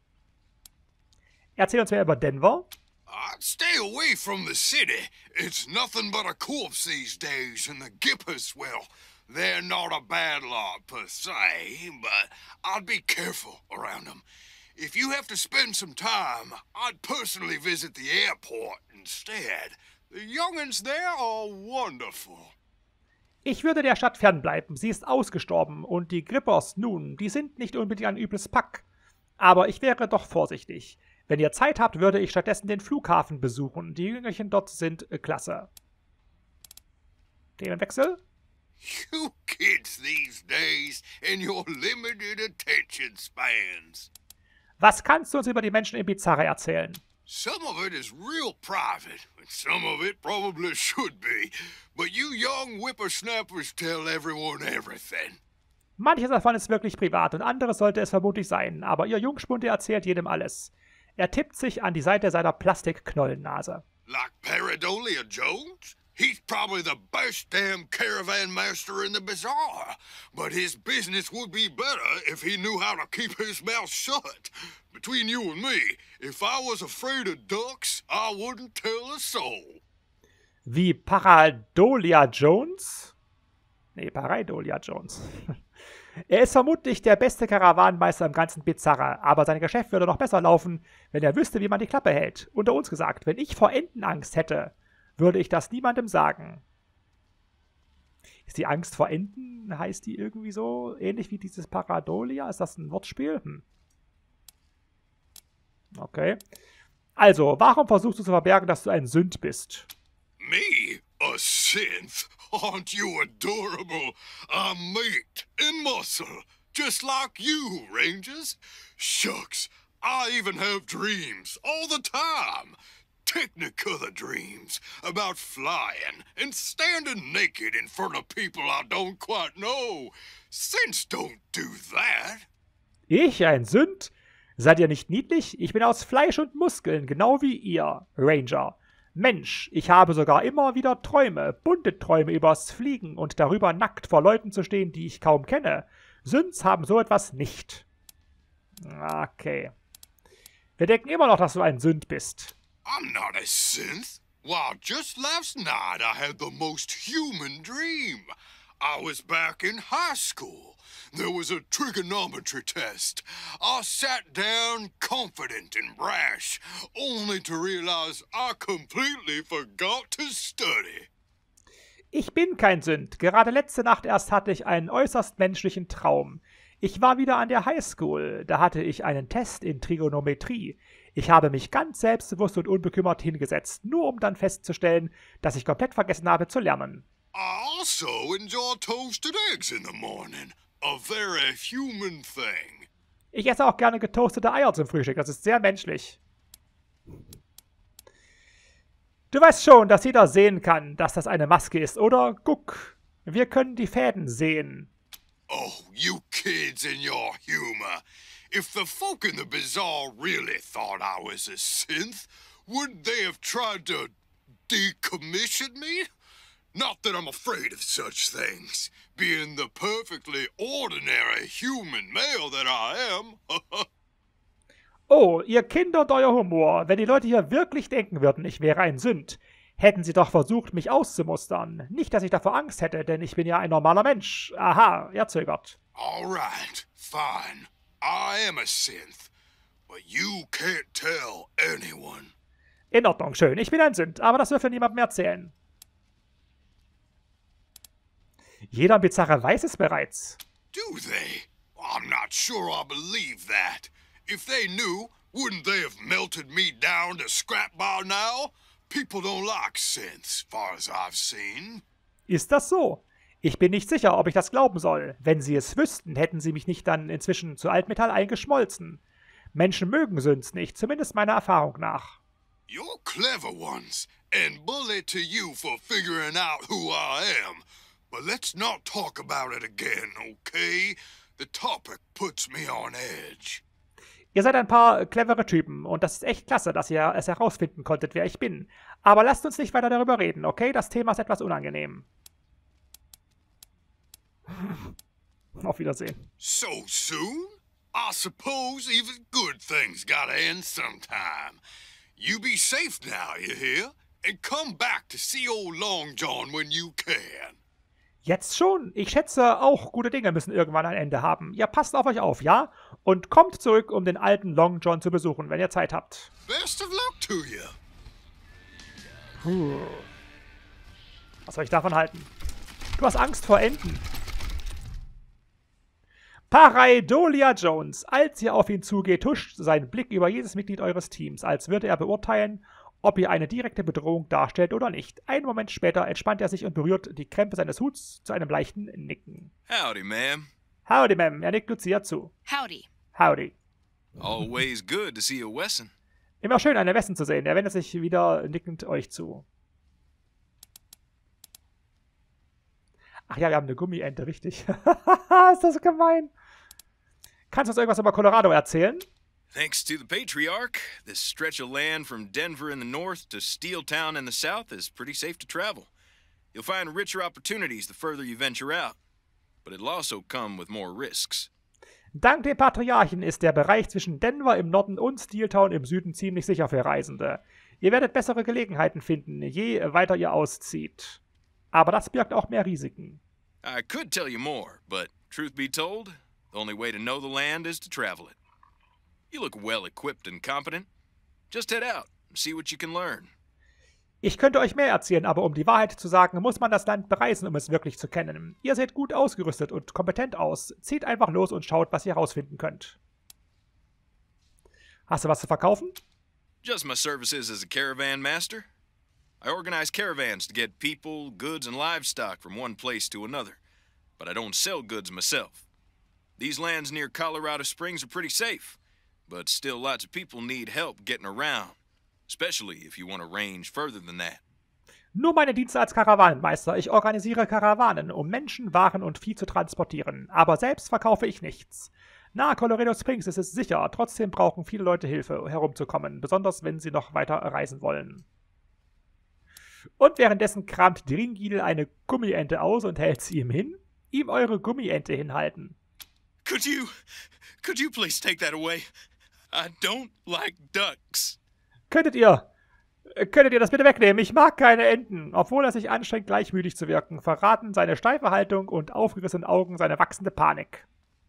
Speaker 1: Erzähl uns mehr über Denver.
Speaker 6: I'd stay away from the city. It's nothing but a corpse these days, and the Gippers, well, they're not a bad lot per se, but I'd be careful around them. If you have to spend some time, I'd personally visit the airport instead. The young'uns there are wonderful.
Speaker 1: Ich würde der Stadt fernbleiben. Sie ist ausgestorben und die Grippers, nun, die sind nicht unbedingt ein übles Pack. Aber ich wäre doch vorsichtig. Wenn ihr Zeit habt, würde ich stattdessen den Flughafen besuchen. Die Jüngerchen dort sind klasse. Themenwechsel?
Speaker 6: You kids these days and your limited attention spans.
Speaker 1: Was kannst du uns über die Menschen in Bizarre erzählen?
Speaker 6: Some of it is real private, and some of it probably should be. But you young whippersnappers tell everyone everything.
Speaker 1: Manches davon ist wirklich privat und anderes sollte es vermutlich sein, aber ihr Jungspunde erzählt jedem alles. Er tippt sich an die Seite seiner Plastikknollennase.
Speaker 6: Like Paradolia Jones? He's probably the best damn caravan master in the bazaar. But his business would be better if he knew how to keep his mouth shut. Between you and me, if I was afraid of ducks, I wouldn't tell a soul.
Speaker 1: Wie Paradolia Jones? Nee, Pareidolia Jones. Er ist vermutlich der beste Karawanenmeister im ganzen Bizarre, aber sein Geschäft würde noch besser laufen, wenn er wüsste, wie man die Klappe hält. Unter uns gesagt, wenn ich vor Enten Angst hätte, würde ich das niemandem sagen. Ist die Angst vor Enten, heißt die irgendwie so ähnlich wie dieses Paradolia? Ist das ein Wortspiel? Okay. Also, warum versuchst du zu verbergen, dass du ein Sünd bist?
Speaker 6: Me? A synth? Aren't you adorable? I'm meat and muscle, just like you, Rangers. Shucks, I even have dreams all the time. technicolor dreams about flying and standing naked in front of people I don't quite know. Sense don't do that.
Speaker 1: Ich, ein Sünd? Seid ihr nicht niedlich? Ich bin aus Fleisch und Muskeln, genau wie ihr, Ranger. Mensch, ich habe sogar immer wieder Träume, bunte Träume übers Fliegen und darüber nackt vor Leuten zu stehen, die ich kaum kenne. Synths haben so etwas nicht. Okay. Wir denken immer noch, dass du ein Sünd bist.
Speaker 6: I'm not a synth. Why, just last night I had the most human dream. I was back in high school. There was a trigonometry test. I sat down confident and brash, only to realize I completely forgot to study.
Speaker 1: Ich bin kein Sünd. Gerade letzte Nacht erst hatte ich einen äußerst menschlichen Traum. Ich war wieder an der Highschool. Da hatte ich einen Test in Trigonometrie. Ich habe mich ganz selbstbewusst und unbekümmert hingesetzt, nur um dann festzustellen, dass ich komplett vergessen habe zu lernen.
Speaker 6: I also enjoy toasted eggs in the morning. A very human thing.
Speaker 1: Ich esse auch gerne getoastete Eier zum Frühstück. Das ist sehr menschlich. Du weißt schon, dass jeder sehen kann, dass das eine Maske ist, oder? Guck, wir können die Fäden sehen.
Speaker 6: Oh, you kids and your humor. If the folk in the bazaar really thought I was a synth, wouldn't they have tried to decommission me? Not that I'm afraid of such things, being the perfectly ordinary human male that I am.
Speaker 1: Oh, ihr Kinder und euer Humor. Wenn die Leute hier wirklich denken würden, ich wäre ein Sünd, hätten sie doch versucht, mich auszumustern. Nicht, dass ich davor Angst hätte, denn ich bin ja ein normaler Mensch. Aha, er zögert.
Speaker 6: All right, fine. I am a synth, but you can't tell anyone.
Speaker 1: In Ordnung, schön. Ich bin ein Sünd, aber das dürfte niemandem erzählen. Jeder Bizarre weiß es bereits.
Speaker 6: Do they? I'm not sure I believe that. If they knew, wouldn't they have melted me down to scrap by now? People don't like synths, far as I've seen.
Speaker 1: Ist das so? Ich bin nicht sicher, ob ich das glauben soll. Wenn sie es wüssten, hätten sie mich nicht dann inzwischen zu Altmetall eingeschmolzen. Menschen mögen Synths nicht, zumindest meiner Erfahrung nach.
Speaker 6: You're clever ones, and bully to you for figuring out who I am. But let's not talk about it again, okay? The topic puts me on edge.
Speaker 1: Ihr seid ein paar clevere Typen und das ist echt klasse, dass ihr es herausfinden konntet, wer ich bin. Aber lasst uns nicht weiter darüber reden, okay? Das Thema ist etwas unangenehm. Auf Wiedersehen.
Speaker 6: So soon? I suppose even good things gotta end sometime. You be safe now, you hear? And come back to see old Long John when you can.
Speaker 1: Jetzt schon? Ich schätze, auch gute Dinge müssen irgendwann ein Ende haben. Ihr passt auf euch auf, ja? Und kommt zurück, um den alten Long John zu besuchen, wenn ihr Zeit habt.
Speaker 6: Best of luck to you.
Speaker 1: Puh. Was soll ich davon halten? Du hast Angst vor Enten. Pareidolia Jones. Als ihr auf ihn zugeht, huscht sein Blick über jedes Mitglied eures Teams, als würde er beurteilen, ob ihr eine direkte Bedrohung darstellt oder nicht. Einen Moment später entspannt er sich und berührt die Krempe seines Huts zu einem leichten Nicken.
Speaker 13: Howdy, ma'am.
Speaker 1: Howdy, ma'am. Er nickt Lucia zu.
Speaker 2: Howdy.
Speaker 1: Howdy.
Speaker 13: Always good to see a Wesson.
Speaker 1: Immer schön, eine Wesson zu sehen. Er wendet sich wieder nickend euch zu. Ach ja, wir haben eine Gummiente, richtig. Ist das gemein. Kannst du uns irgendwas über Colorado erzählen?
Speaker 13: Thanks to the Patriarch, this stretch of land from Denver in the north to Steeltown in the south is pretty safe to travel. You'll find richer opportunities the further you venture out, but it'll also come with more risks.
Speaker 1: Dank dem Patriarchen ist der Bereich zwischen Denver im Norden und Steeltown im Süden ziemlich sicher für Reisende. Ihr werdet bessere Gelegenheiten finden, je weiter ihr auszieht. Aber das birgt auch mehr Risiken.
Speaker 13: I could tell you more, but truth be told, the only way to know the land is to travel it. You look well-equipped and competent. Just head out and see what you can learn.
Speaker 1: Ich könnte euch mehr erzählen, aber um die Wahrheit zu sagen, muss man das Land bereisen, um es wirklich zu kennen. Ihr seht gut ausgerüstet und kompetent aus. Zieht einfach los und schaut, was ihr herausfinden könnt. Hast du was zu verkaufen?
Speaker 13: Just my services as a caravan master. I organize caravans to get people, goods, and livestock from one place to another. But I don't sell goods myself. These lands near Colorado Springs are pretty safe. But still lots of people need help getting around.
Speaker 17: especially if you want to range further than that.
Speaker 1: Nur meine Dienste als Karawanenmeister. Ich organisiere Karawanen, um Menschen, Waren und Vieh zu transportieren. Aber selbst verkaufe ich nichts. Nahe Colorado Springs ist es sicher. Trotzdem brauchen viele Leute Hilfe, herumzukommen. Besonders, wenn sie noch weiter reisen wollen. Und währenddessen kramt Dringil eine Gummiente aus und hält sie ihm hin. Ihm eure Gummiente hinhalten.
Speaker 17: Could you please take that away? I don't like ducks.
Speaker 1: Könntet ihr das bitte wegnehmen? Ich mag keine Enten. Obwohl er sich anstrengt, gleichmütig zu wirken, verraten seine steife Haltung und aufgerissene Augen seine wachsende Panik.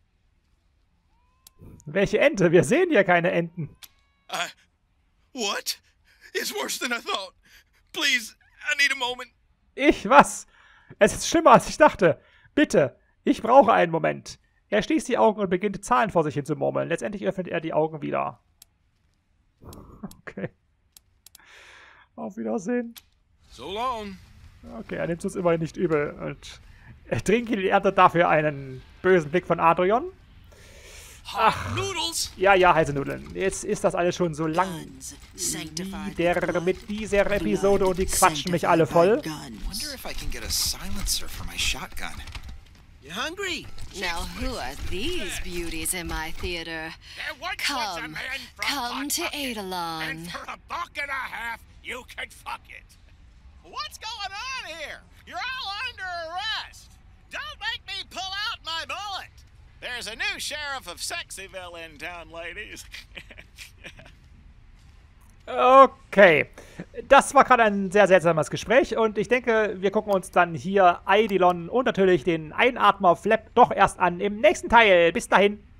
Speaker 1: Welche Ente? Wir sehen hier keine Enten.
Speaker 17: What? It's worse than I thought. Please, I need a moment.
Speaker 1: Was? Es ist schlimmer, als ich dachte. Bitte, ich brauche einen Moment. Er schließt die Augen und beginnt Zahlen vor sich hin zu murmeln. Letztendlich öffnet er die Augen wieder. Okay. Auf Wiedersehen.
Speaker 17: So long.
Speaker 1: Okay, er nimmt es immerhin nicht übel. Und Dringil erntet dafür einen bösen Blick von Adrian. Ach, ja, heiße Nudeln. Jetzt ist das alles schon so lang wieder mit dieser Episode und die quatschen mich alle voll.
Speaker 8: Wonder if I can get a silencer for my shotgun.
Speaker 9: You hungry?
Speaker 18: Now who are these beauties in my theater? Come to Eidolon.
Speaker 6: And for $1.50, you can fuck it.
Speaker 12: What's going on here? You're all under arrest. Don't make me pull out my bullet. There's a new sheriff of Sexyville in town, ladies.
Speaker 1: Okay, das war gerade ein sehr seltsames Gespräch und ich denke, wir gucken uns dann hier Eidolon und natürlich den Einatmer Flap doch erst an im nächsten Teil. Bis dahin.